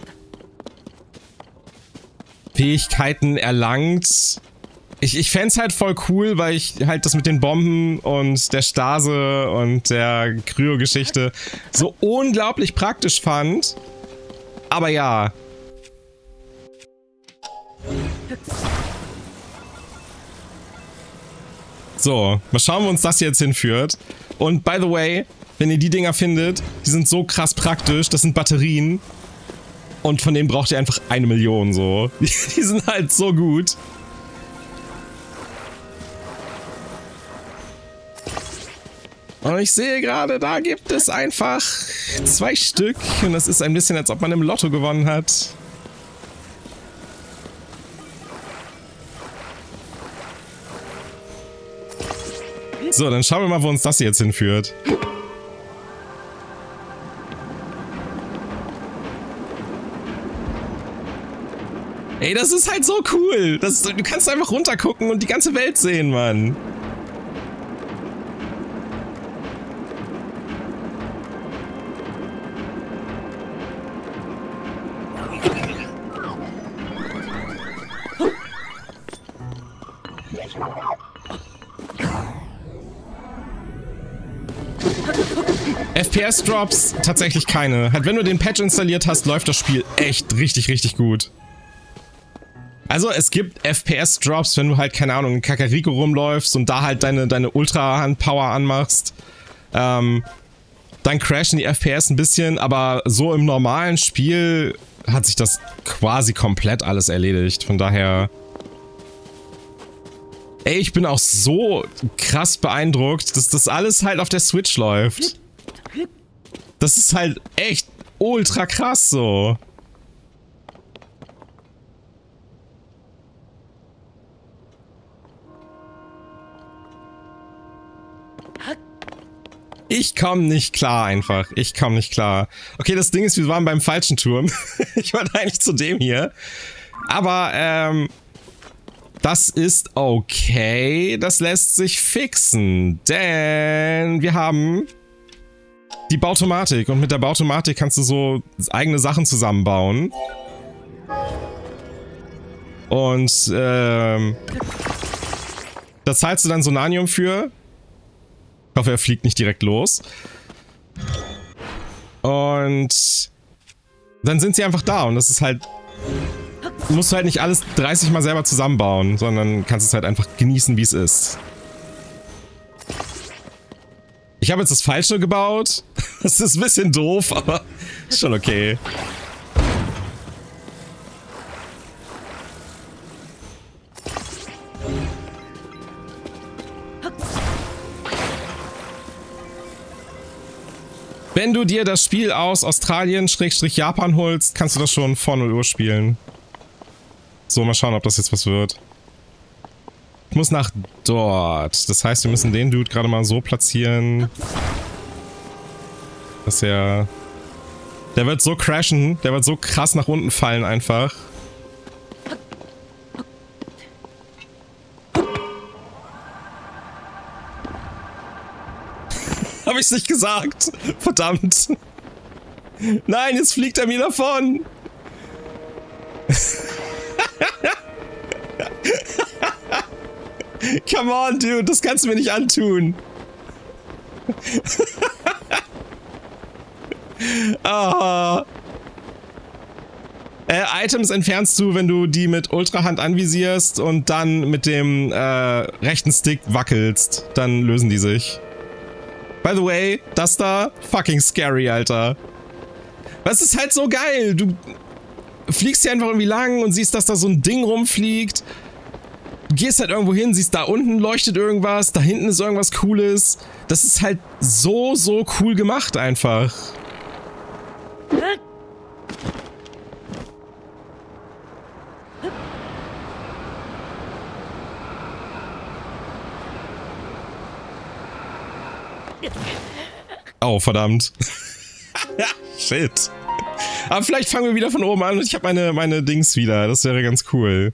Fähigkeiten erlangt. Ich fände es halt voll cool, weil ich halt das mit den Bomben und der Stase und der Kryo-Geschichte so unglaublich praktisch fand. Aber ja. So, mal schauen, wo uns das jetzt hinführt. Und by the way, wenn ihr die Dinger findet, die sind so krass praktisch, das sind Batterien. Und von denen braucht ihr einfach 1 Million so. Die sind halt so gut. Und ich sehe gerade, da gibt es einfach 2 Stück. Und das ist ein bisschen, als ob man im Lotto gewonnen hat. So, dann schauen wir mal, wo uns das jetzt hinführt. Ey, das ist halt so cool. Du kannst einfach runtergucken und die ganze Welt sehen, Mann. FPS-Drops tatsächlich keine. Halt, wenn du den Patch installiert hast, läuft das Spiel echt richtig, richtig gut. Also, es gibt FPS-Drops, wenn du halt, keine Ahnung, in Kakariko rumläufst und da halt deine Ultra-Hand-Power anmachst. Dann crashen die FPS ein bisschen, aber so im normalen Spiel hat sich das quasi komplett alles erledigt. Von daher... Ey, ich bin auch so krass beeindruckt, dass das alles halt auf der Switch läuft. Das ist halt echt ultra krass so. Ich komme nicht klar einfach. Ich komme nicht klar. Okay, das Ding ist, wir waren beim falschen Turm. Ich wollte eigentlich zu dem hier. Aber, das ist okay. Das lässt sich fixen. Denn wir haben die Bautomatik. Und mit der Bautomatik kannst du so eigene Sachen zusammenbauen. Und, da zahlst du dann Sonanium für. Ich hoffe, er fliegt nicht direkt los. Und dann sind sie einfach da. Und das ist halt... Du musst halt nicht alles 30 Mal selber zusammenbauen, sondern kannst es halt einfach genießen, wie es ist. Ich habe jetzt das Falsche gebaut. Das ist ein bisschen doof, aber ist schon okay. Wenn du dir das Spiel aus Australien/Japan holst, kannst du das schon vor 0 Uhr spielen. So, mal schauen, ob das jetzt was wird. Ich muss nach dort. Das heißt, wir müssen den Dude gerade mal so platzieren, dass er... Der wird so crashen, der wird so krass nach unten fallen einfach. Hab ich's nicht gesagt? Verdammt. Nein, jetzt fliegt er mir davon. Come on, dude, das kannst du mir nicht antun. Oh. Items entfernst du, wenn du die mit Ultrahand anvisierst und dann mit dem rechten Stick wackelst. Dann lösen die sich. By the way, das da, fucking scary, Alter. Das ist halt so geil. Du fliegst hier einfach irgendwie lang und siehst, dass da so ein Ding rumfliegt. Du gehst halt irgendwo hin, siehst, da unten leuchtet irgendwas, da hinten ist irgendwas Cooles. Das ist halt so, so cool gemacht einfach. Oh, verdammt. Shit. Aber vielleicht fangen wir wieder von oben an und ich habe meine Dings wieder. Das wäre ganz cool.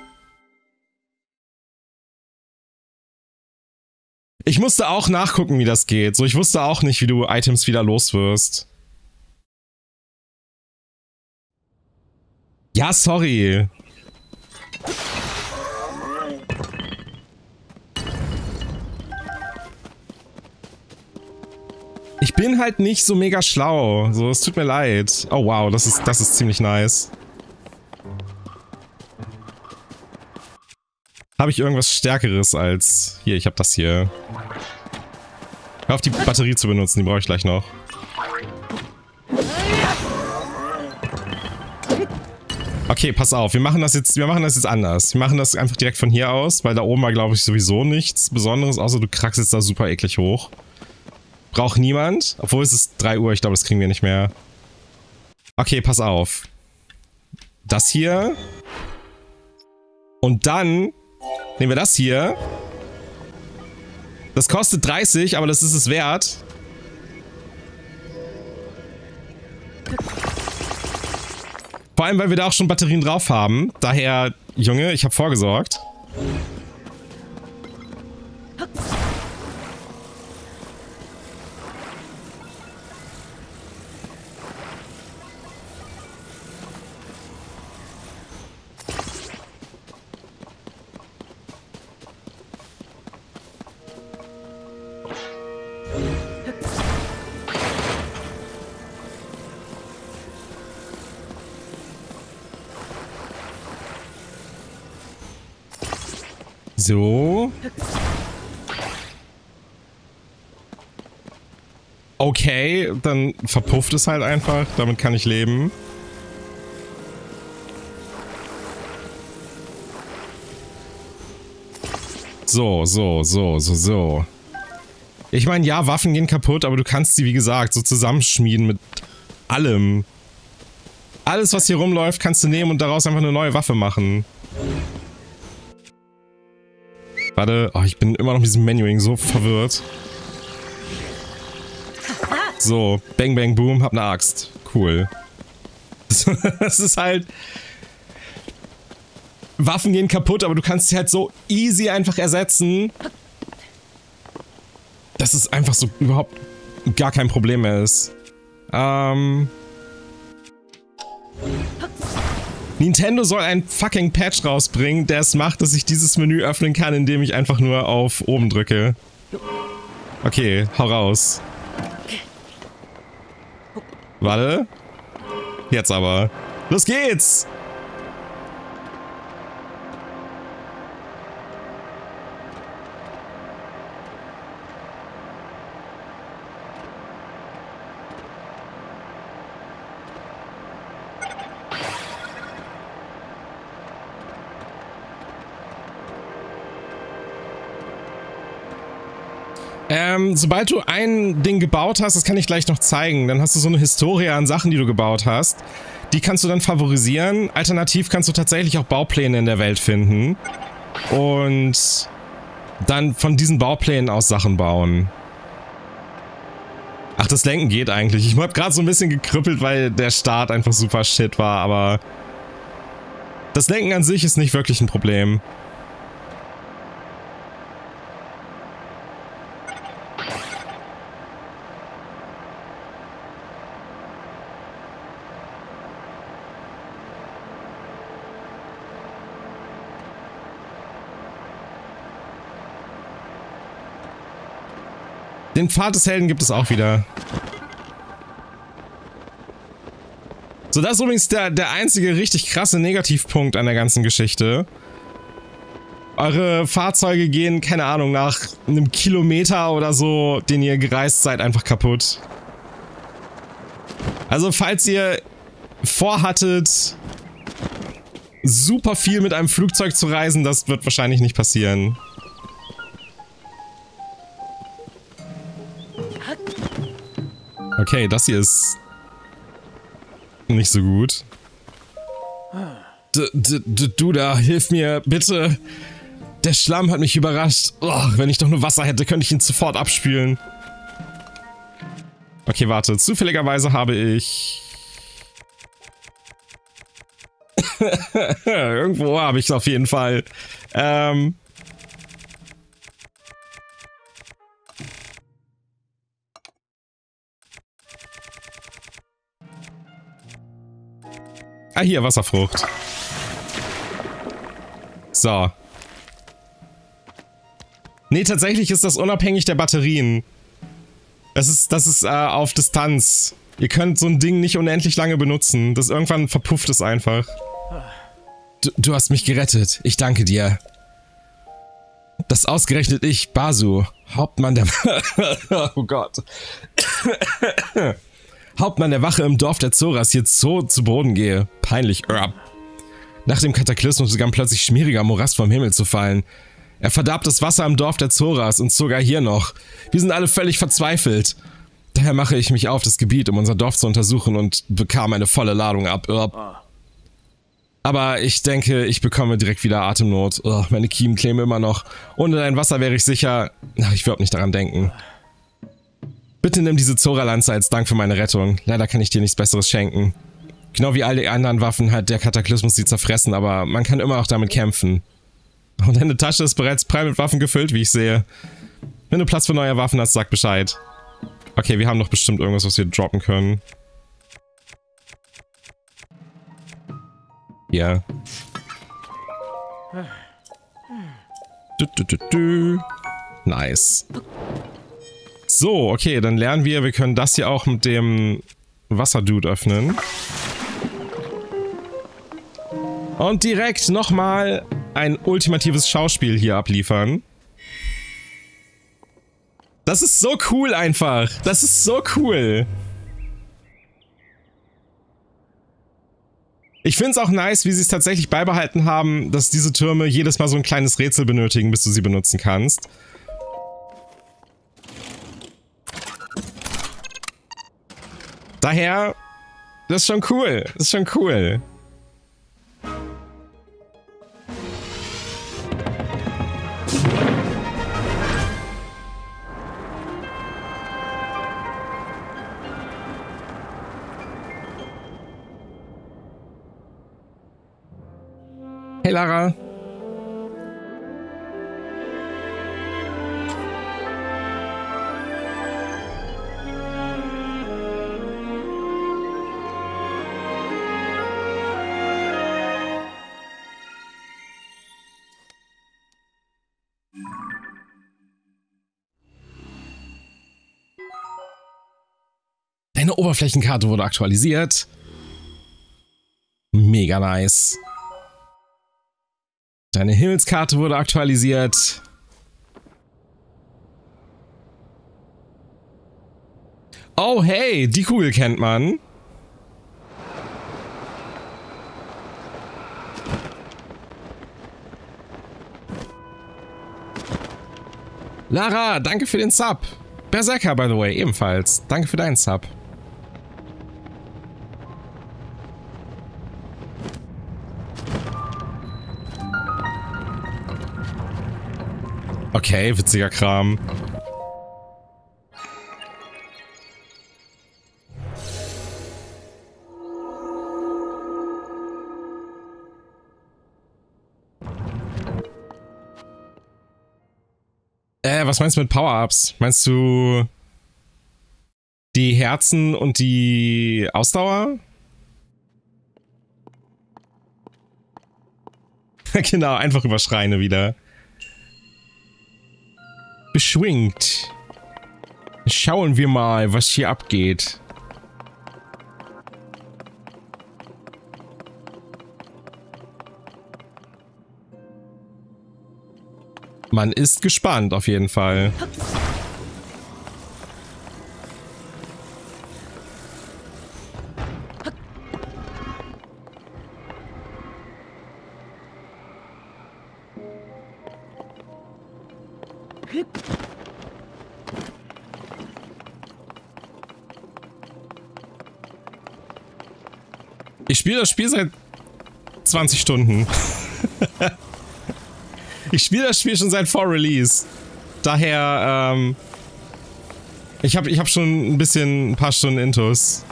Ich musste auch nachgucken, wie das geht. So, ich wusste auch nicht, wie du Items wieder los wirst. Ja, sorry. Ich bin halt nicht so mega schlau. So, es tut mir leid. Oh wow, das ist ziemlich nice. Habe ich irgendwas Stärkeres als... Hier, ich habe das hier. Hör auf, die Batterie zu benutzen, die brauche ich gleich noch. Okay, pass auf, wir machen das jetzt anders. Wir machen das einfach direkt von hier aus, weil da oben war, glaube ich, sowieso nichts Besonderes, außer du krackst jetzt da super eklig hoch. Braucht niemand. Obwohl es ist 3 Uhr, ich glaube, das kriegen wir nicht mehr. Okay, pass auf. Das hier. Und dann nehmen wir das hier. Das kostet 30, aber das ist es wert. Vor allem, weil wir da auch schon Batterien drauf haben. Daher, Junge, ich habe vorgesorgt. So. Okay, dann verpufft es halt einfach. Damit kann ich leben. So. Ich meine, ja, Waffen gehen kaputt, aber du kannst sie, wie gesagt, so zusammenschmieden mit allem. Alles, was hier rumläuft, kannst du nehmen und daraus einfach eine neue Waffe machen. Warte, oh, ich bin immer noch mit diesem Menuing so verwirrt. So, bang, bang, boom, hab ne Axt. Cool. Das ist halt... Waffen gehen kaputt, aber du kannst sie halt so easy einfach ersetzen. Dass es einfach so überhaupt gar kein Problem mehr ist. Nintendo soll ein fucking Patch rausbringen, der es macht, dass ich dieses Menü öffnen kann, indem ich einfach nur auf oben drücke. Okay, hau raus. Warte. Jetzt aber. Los geht's! Sobald du ein Ding gebaut hast, das kann ich gleich noch zeigen, dann hast du so eine Historie an Sachen, die du gebaut hast. Die kannst du dann favorisieren. Alternativ kannst du tatsächlich auch Baupläne in der Welt finden. Und dann von diesen Bauplänen aus Sachen bauen. Ach, das Lenken geht eigentlich. Ich hab gerade so ein bisschen gekrüppelt, weil der Start einfach super shit war, aber... Das Lenken an sich ist nicht wirklich ein Problem. Den Pfad des Helden gibt es auch wieder. So, das ist übrigens der einzige richtig krasse Negativpunkt an der ganzen Geschichte. Eure Fahrzeuge gehen, keine Ahnung, nach einem Kilometer oder so, den ihr gereist seid, einfach kaputt. Also, falls ihr vorhattet, super viel mit einem Flugzeug zu reisen, das wird wahrscheinlich nicht passieren. Okay, das hier ist nicht so gut. Du da, hilf mir, bitte. Der Schlamm hat mich überrascht. Oh, wenn ich doch nur Wasser hätte, könnte ich ihn sofort abspülen. Okay, warte. Zufälligerweise habe ich... Irgendwo habe ich es auf jeden Fall. Ah, hier, Wasserfrucht. So. Nee, tatsächlich ist das unabhängig der Batterien. Das ist auf Distanz. Ihr könnt so ein Ding nicht unendlich lange benutzen. Das irgendwann verpufft es einfach. Du hast mich gerettet. Ich danke dir. Das ausgerechnet ich, Basu, Hauptmann der... Oh Gott. Hauptmann der Wache im Dorf der Zoras jetzt so zu Boden gehe. Peinlich. Nach dem Kataklysmus begann plötzlich schmieriger Morast vom Himmel zu fallen. Er verdarb das Wasser im Dorf der Zoras und sogar hier noch. Wir sind alle völlig verzweifelt. Daher mache ich mich auf das Gebiet, um unser Dorf zu untersuchen und bekam eine volle Ladung ab. Aber ich denke, ich bekomme direkt wieder Atemnot. Meine Kiemen kleben immer noch. Ohne dein Wasser wäre ich sicher... Ich würde nicht daran denken. Bitte nimm diese Zora-Lanze als Dank für meine Rettung. Leider kann ich dir nichts Besseres schenken. Genau wie all die anderen Waffen hat der Kataklysmus sie zerfressen, aber man kann immer noch damit kämpfen. Und deine Tasche ist bereits prall mit Waffen gefüllt, wie ich sehe. Wenn du Platz für neue Waffen hast, sag Bescheid. Okay, wir haben doch bestimmt irgendwas, was wir droppen können. Ja. Nice. So, okay, dann lernen wir können das hier auch mit dem Wasserdude öffnen. Und direkt nochmal ein ultimatives Schauspiel hier abliefern. Das ist so cool einfach. Das ist so cool. Ich finde es auch nice, wie sie es tatsächlich beibehalten haben, dass diese Türme jedes Mal so ein kleines Rätsel benötigen, bis du sie benutzen kannst. Daher, das ist schon cool. Das ist schon cool. Hey Lara. Deine Oberflächenkarte wurde aktualisiert. Mega nice. Deine Himmelskarte wurde aktualisiert. Oh hey, die Kugel kennt man. Lara, danke für den Sub. Berserker, by the way, ebenfalls. Danke für deinen Sub. Okay, witziger Kram. Was meinst du mit Power-Ups? Meinst du die Herzen und die Ausdauer? Genau, einfach über Schreine wieder. Beschwingt. Schauen wir mal, was hier abgeht. Man ist gespannt auf jeden Fall. Ich spiele das Spiel seit 20 Stunden. Ich spiele das Spiel schon seit vor Release. Daher, ich hab schon ein paar Stunden Intus.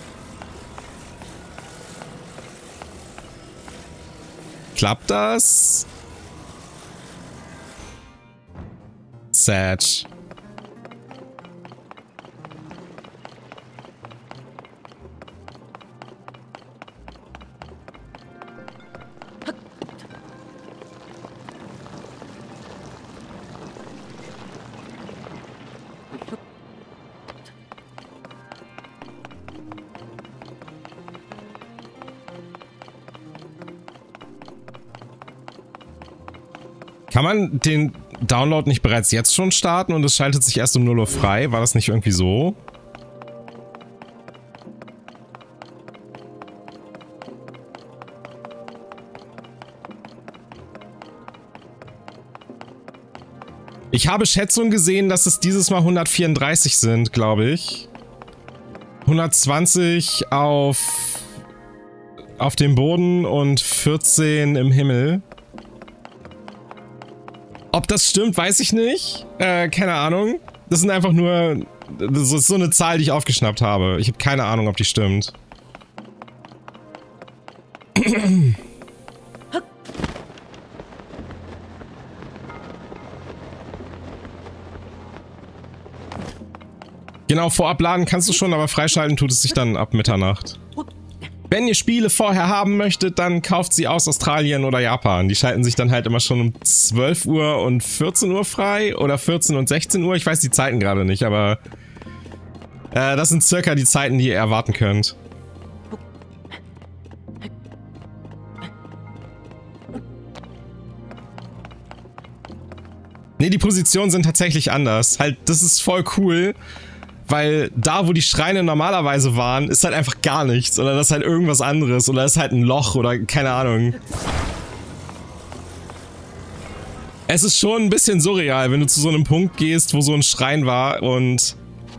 Klappt das? Sad. Kann man den Download nicht bereits jetzt schon starten und es schaltet sich erst um 0 Uhr frei? War das nicht irgendwie so? Ich habe Schätzungen gesehen, dass es dieses Mal 134 sind, glaube ich. 120 auf dem Boden und 14 im Himmel. Ob das stimmt, weiß ich nicht. Keine Ahnung. Das sind einfach nur... Das ist so eine Zahl, die ich aufgeschnappt habe. Ich habe keine Ahnung, ob die stimmt. Genau, vorab laden kannst du schon, aber freischalten tut es sich dann ab Mitternacht. Wenn ihr Spiele vorher haben möchtet, dann kauft sie aus Australien oder Japan. Die schalten sich dann halt immer schon um 12 Uhr und 14 Uhr frei oder 14 und 16 Uhr. Ich weiß die Zeiten gerade nicht, aber das sind circa die Zeiten, die ihr erwarten könnt. Ne, die Positionen sind tatsächlich anders. Halt, das ist voll cool. Weil da, wo die Schreine normalerweise waren, ist halt einfach gar nichts. Oder das ist halt irgendwas anderes. Oder das ist halt ein Loch oder keine Ahnung. Es ist schon ein bisschen surreal, wenn du zu so einem Punkt gehst, wo so ein Schrein war und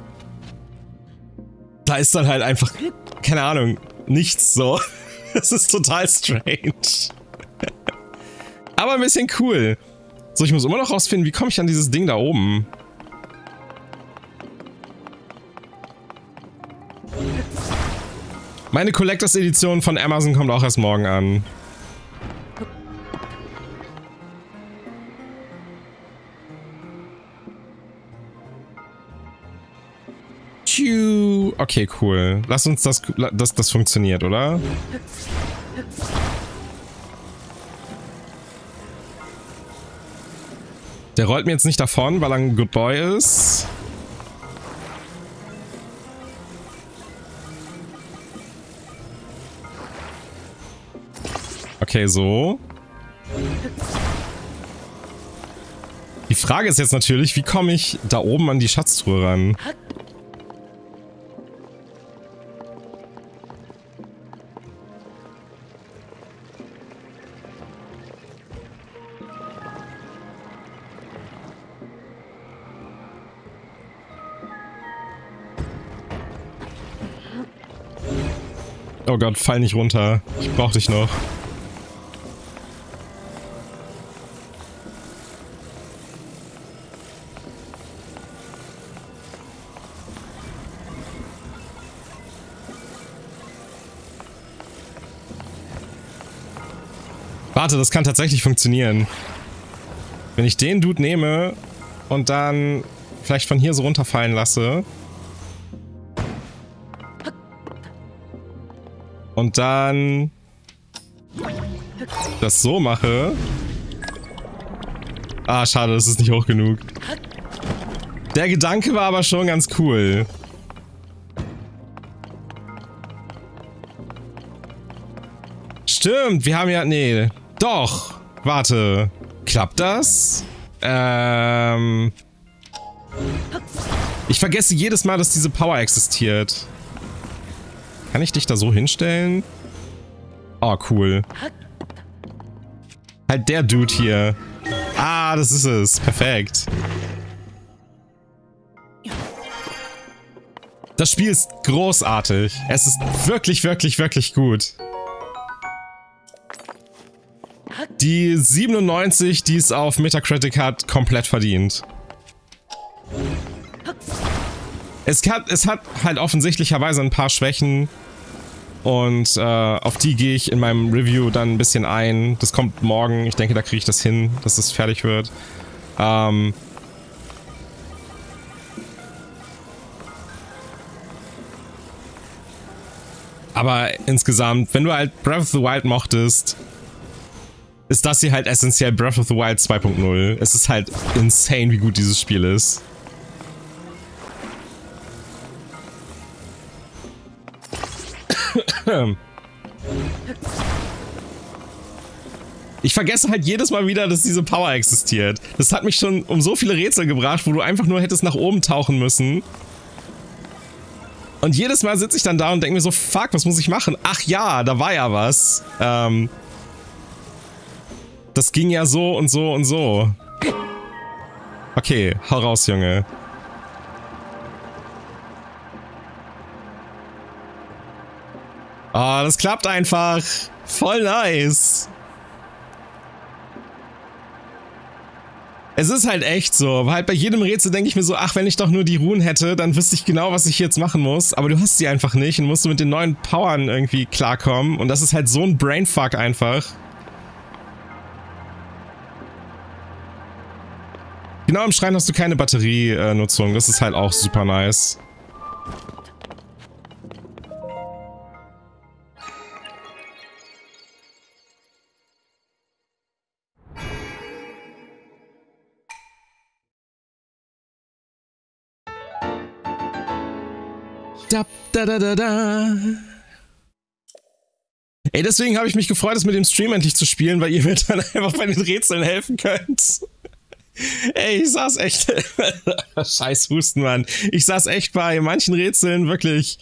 da ist dann halt einfach, keine Ahnung, nichts so. Es ist total strange. Aber ein bisschen cool. So, ich muss immer noch rausfinden, wie komme ich an dieses Ding da oben? Meine Collectors Edition von Amazon kommt auch erst morgen an. Okay, cool. Lass uns das funktioniert, oder? Der rollt mir jetzt nicht davon, weil er ein Good Boy ist. Okay, so. Die Frage ist jetzt natürlich, wie komme ich da oben an die Schatztruhe ran? Oh Gott, fall nicht runter. Ich brauch dich noch. Warte, das kann tatsächlich funktionieren. Wenn ich den Dude nehme und dann vielleicht von hier so runterfallen lasse. Und dann das so mache. Ah, schade, das ist nicht hoch genug. Der Gedanke war aber schon ganz cool. Stimmt, wir haben ja... Nee, doch. Warte. Klappt das? Ich vergesse jedes Mal, dass diese Power existiert. Kann ich dich da so hinstellen? Oh, cool. Halt der Dude hier. Ah, das ist es. Perfekt. Das Spiel ist großartig. Es ist wirklich, wirklich, wirklich gut. Die 97, die es auf Metacritic hat, komplett verdient. Es hat halt offensichtlicherweise ein paar Schwächen. Und auf die gehe ich in meinem Review dann ein bisschen ein. Das kommt morgen. Ich denke, da kriege ich das hin, dass es fertig wird. Aber insgesamt, wenn du halt Breath of the Wild mochtest, ist das hier halt essentiell Breath of the Wild 2.0. Es ist halt insane, wie gut dieses Spiel ist. Ich vergesse halt jedes Mal wieder, dass diese Power existiert. Das hat mich schon um so viele Rätsel gebracht, wo du einfach nur hättest nach oben tauchen müssen. Und jedes Mal sitze ich dann da und denke mir so, fuck, was muss ich machen? Ach ja, da war ja was. Das ging ja so und so und so. Okay, hau raus, Junge. Ah, das klappt einfach. Voll nice. Es ist halt echt so, weil halt bei jedem Rätsel denke ich mir so, ach, wenn ich doch nur die Runen hätte, dann wüsste ich genau, was ich jetzt machen muss. Aber du hast sie einfach nicht und musst du mit den neuen Powern irgendwie klarkommen. Und das ist halt so ein Brainfuck einfach. Genau im Schrein hast du keine Batterienutzung. Das ist halt auch super nice. Da, da, da, da, da. Ey, deswegen habe ich mich gefreut, es mit dem Stream endlich zu spielen, weil ihr mir dann einfach bei den Rätseln helfen könnt. Ey, ich saß echt... Scheiß Husten, Mann. Ich saß echt bei manchen Rätseln wirklich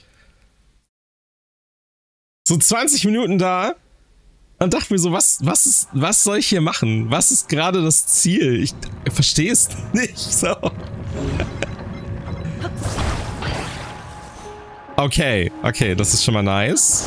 so 20 Minuten da und dachte mir so, was soll ich hier machen? Was ist gerade das Ziel? Ich verstehe es nicht so. Okay, okay, das ist schon mal nice.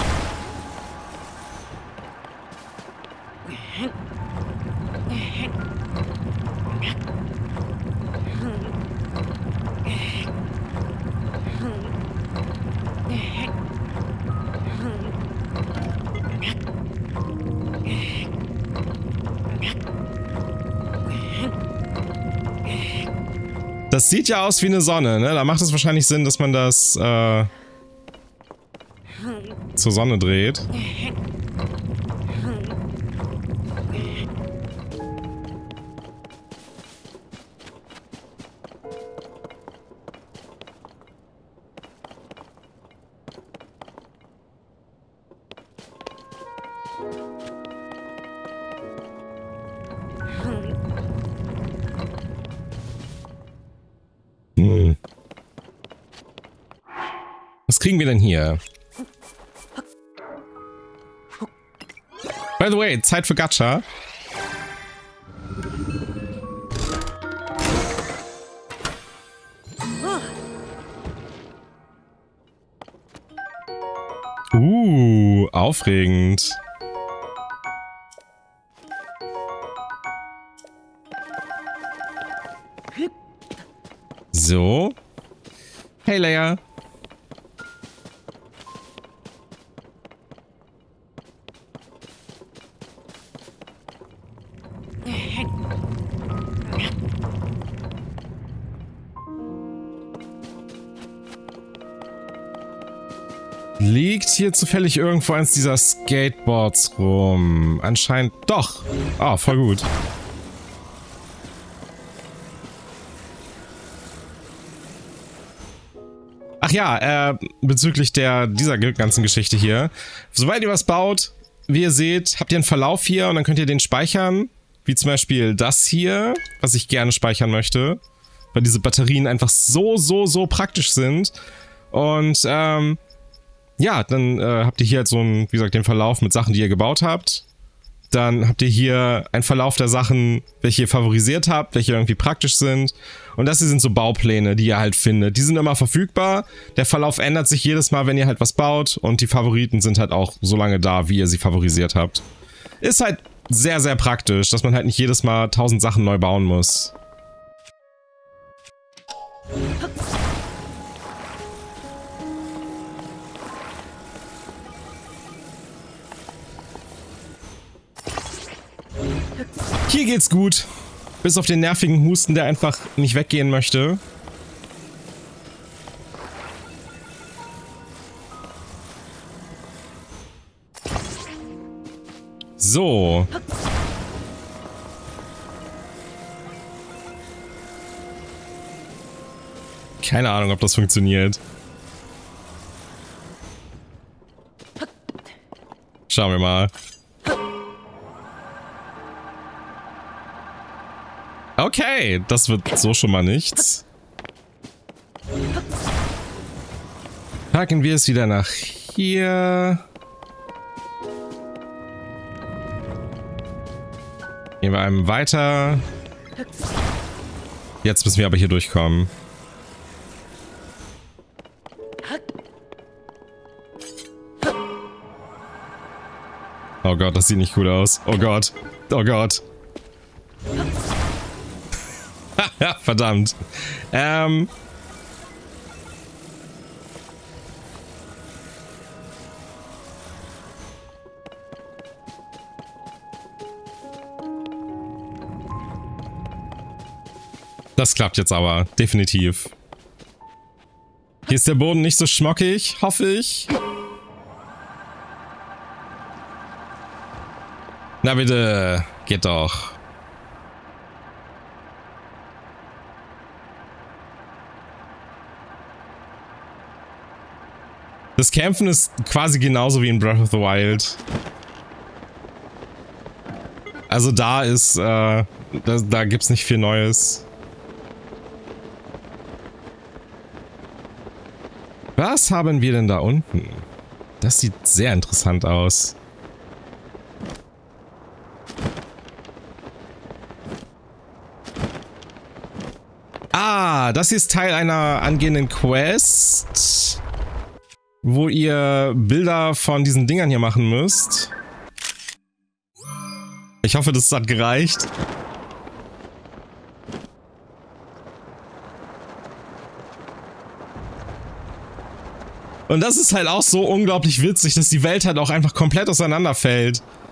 Das sieht ja aus wie eine Sonne, ne? Da macht es wahrscheinlich Sinn, dass man das zur Sonne dreht. Was kriegen wir denn hier? By the way, Zeit für Gacha. Aufregend. So. Hey, Leia. Liegt hier zufällig irgendwo eins dieser Skateboards rum? Anscheinend doch. Ah, voll gut. Ach ja, bezüglich dieser ganzen Geschichte hier. Sobald ihr was baut, wie ihr seht, habt ihr einen Verlauf hier und dann könnt ihr den speichern. wie zum Beispiel das hier, was ich gerne speichern möchte, weil diese Batterien einfach so praktisch sind. Und ja, dann habt ihr hier halt so einen, wie gesagt, den Verlauf mit Sachen, die ihr gebaut habt. Dann habt ihr hier einen Verlauf der Sachen, welche ihr favorisiert habt, welche irgendwie praktisch sind. Und das hier sind so Baupläne, die ihr halt findet. Die sind immer verfügbar. Der Verlauf ändert sich jedes Mal, wenn ihr halt was baut. Und die Favoriten sind halt auch so lange da, wie ihr sie favorisiert habt. Ist halt sehr praktisch, dass man halt nicht jedes Mal 1000 Sachen neu bauen muss. Hier geht's gut. Bis auf den nervigen Husten, der einfach nicht weggehen möchte. So. Keine Ahnung, ob das funktioniert. Schauen wir mal. Okay, das wird so schon mal nichts. Packen wir es wieder nach hier. Gehen wir einem weiter. Jetzt müssen wir aber hier durchkommen. Oh Gott, das sieht nicht gut aus. Oh Gott. Oh Gott. Ja, verdammt. Das klappt jetzt aber, definitiv. Hier ist der Boden nicht so schmockig, hoffe ich. Na bitte, geht doch. Das Kämpfen ist quasi genauso wie in Breath of the Wild. Also da ist, da gibt's nicht viel Neues. Was haben wir denn da unten? Das sieht sehr interessant aus. Ah, das hier ist Teil einer angehenden Quest, wo ihr Bilder von diesen Dingern hier machen müsst. Ich hoffe, das hat gereicht. Und das ist halt auch so unglaublich witzig, dass die Welt halt auch einfach komplett auseinanderfällt.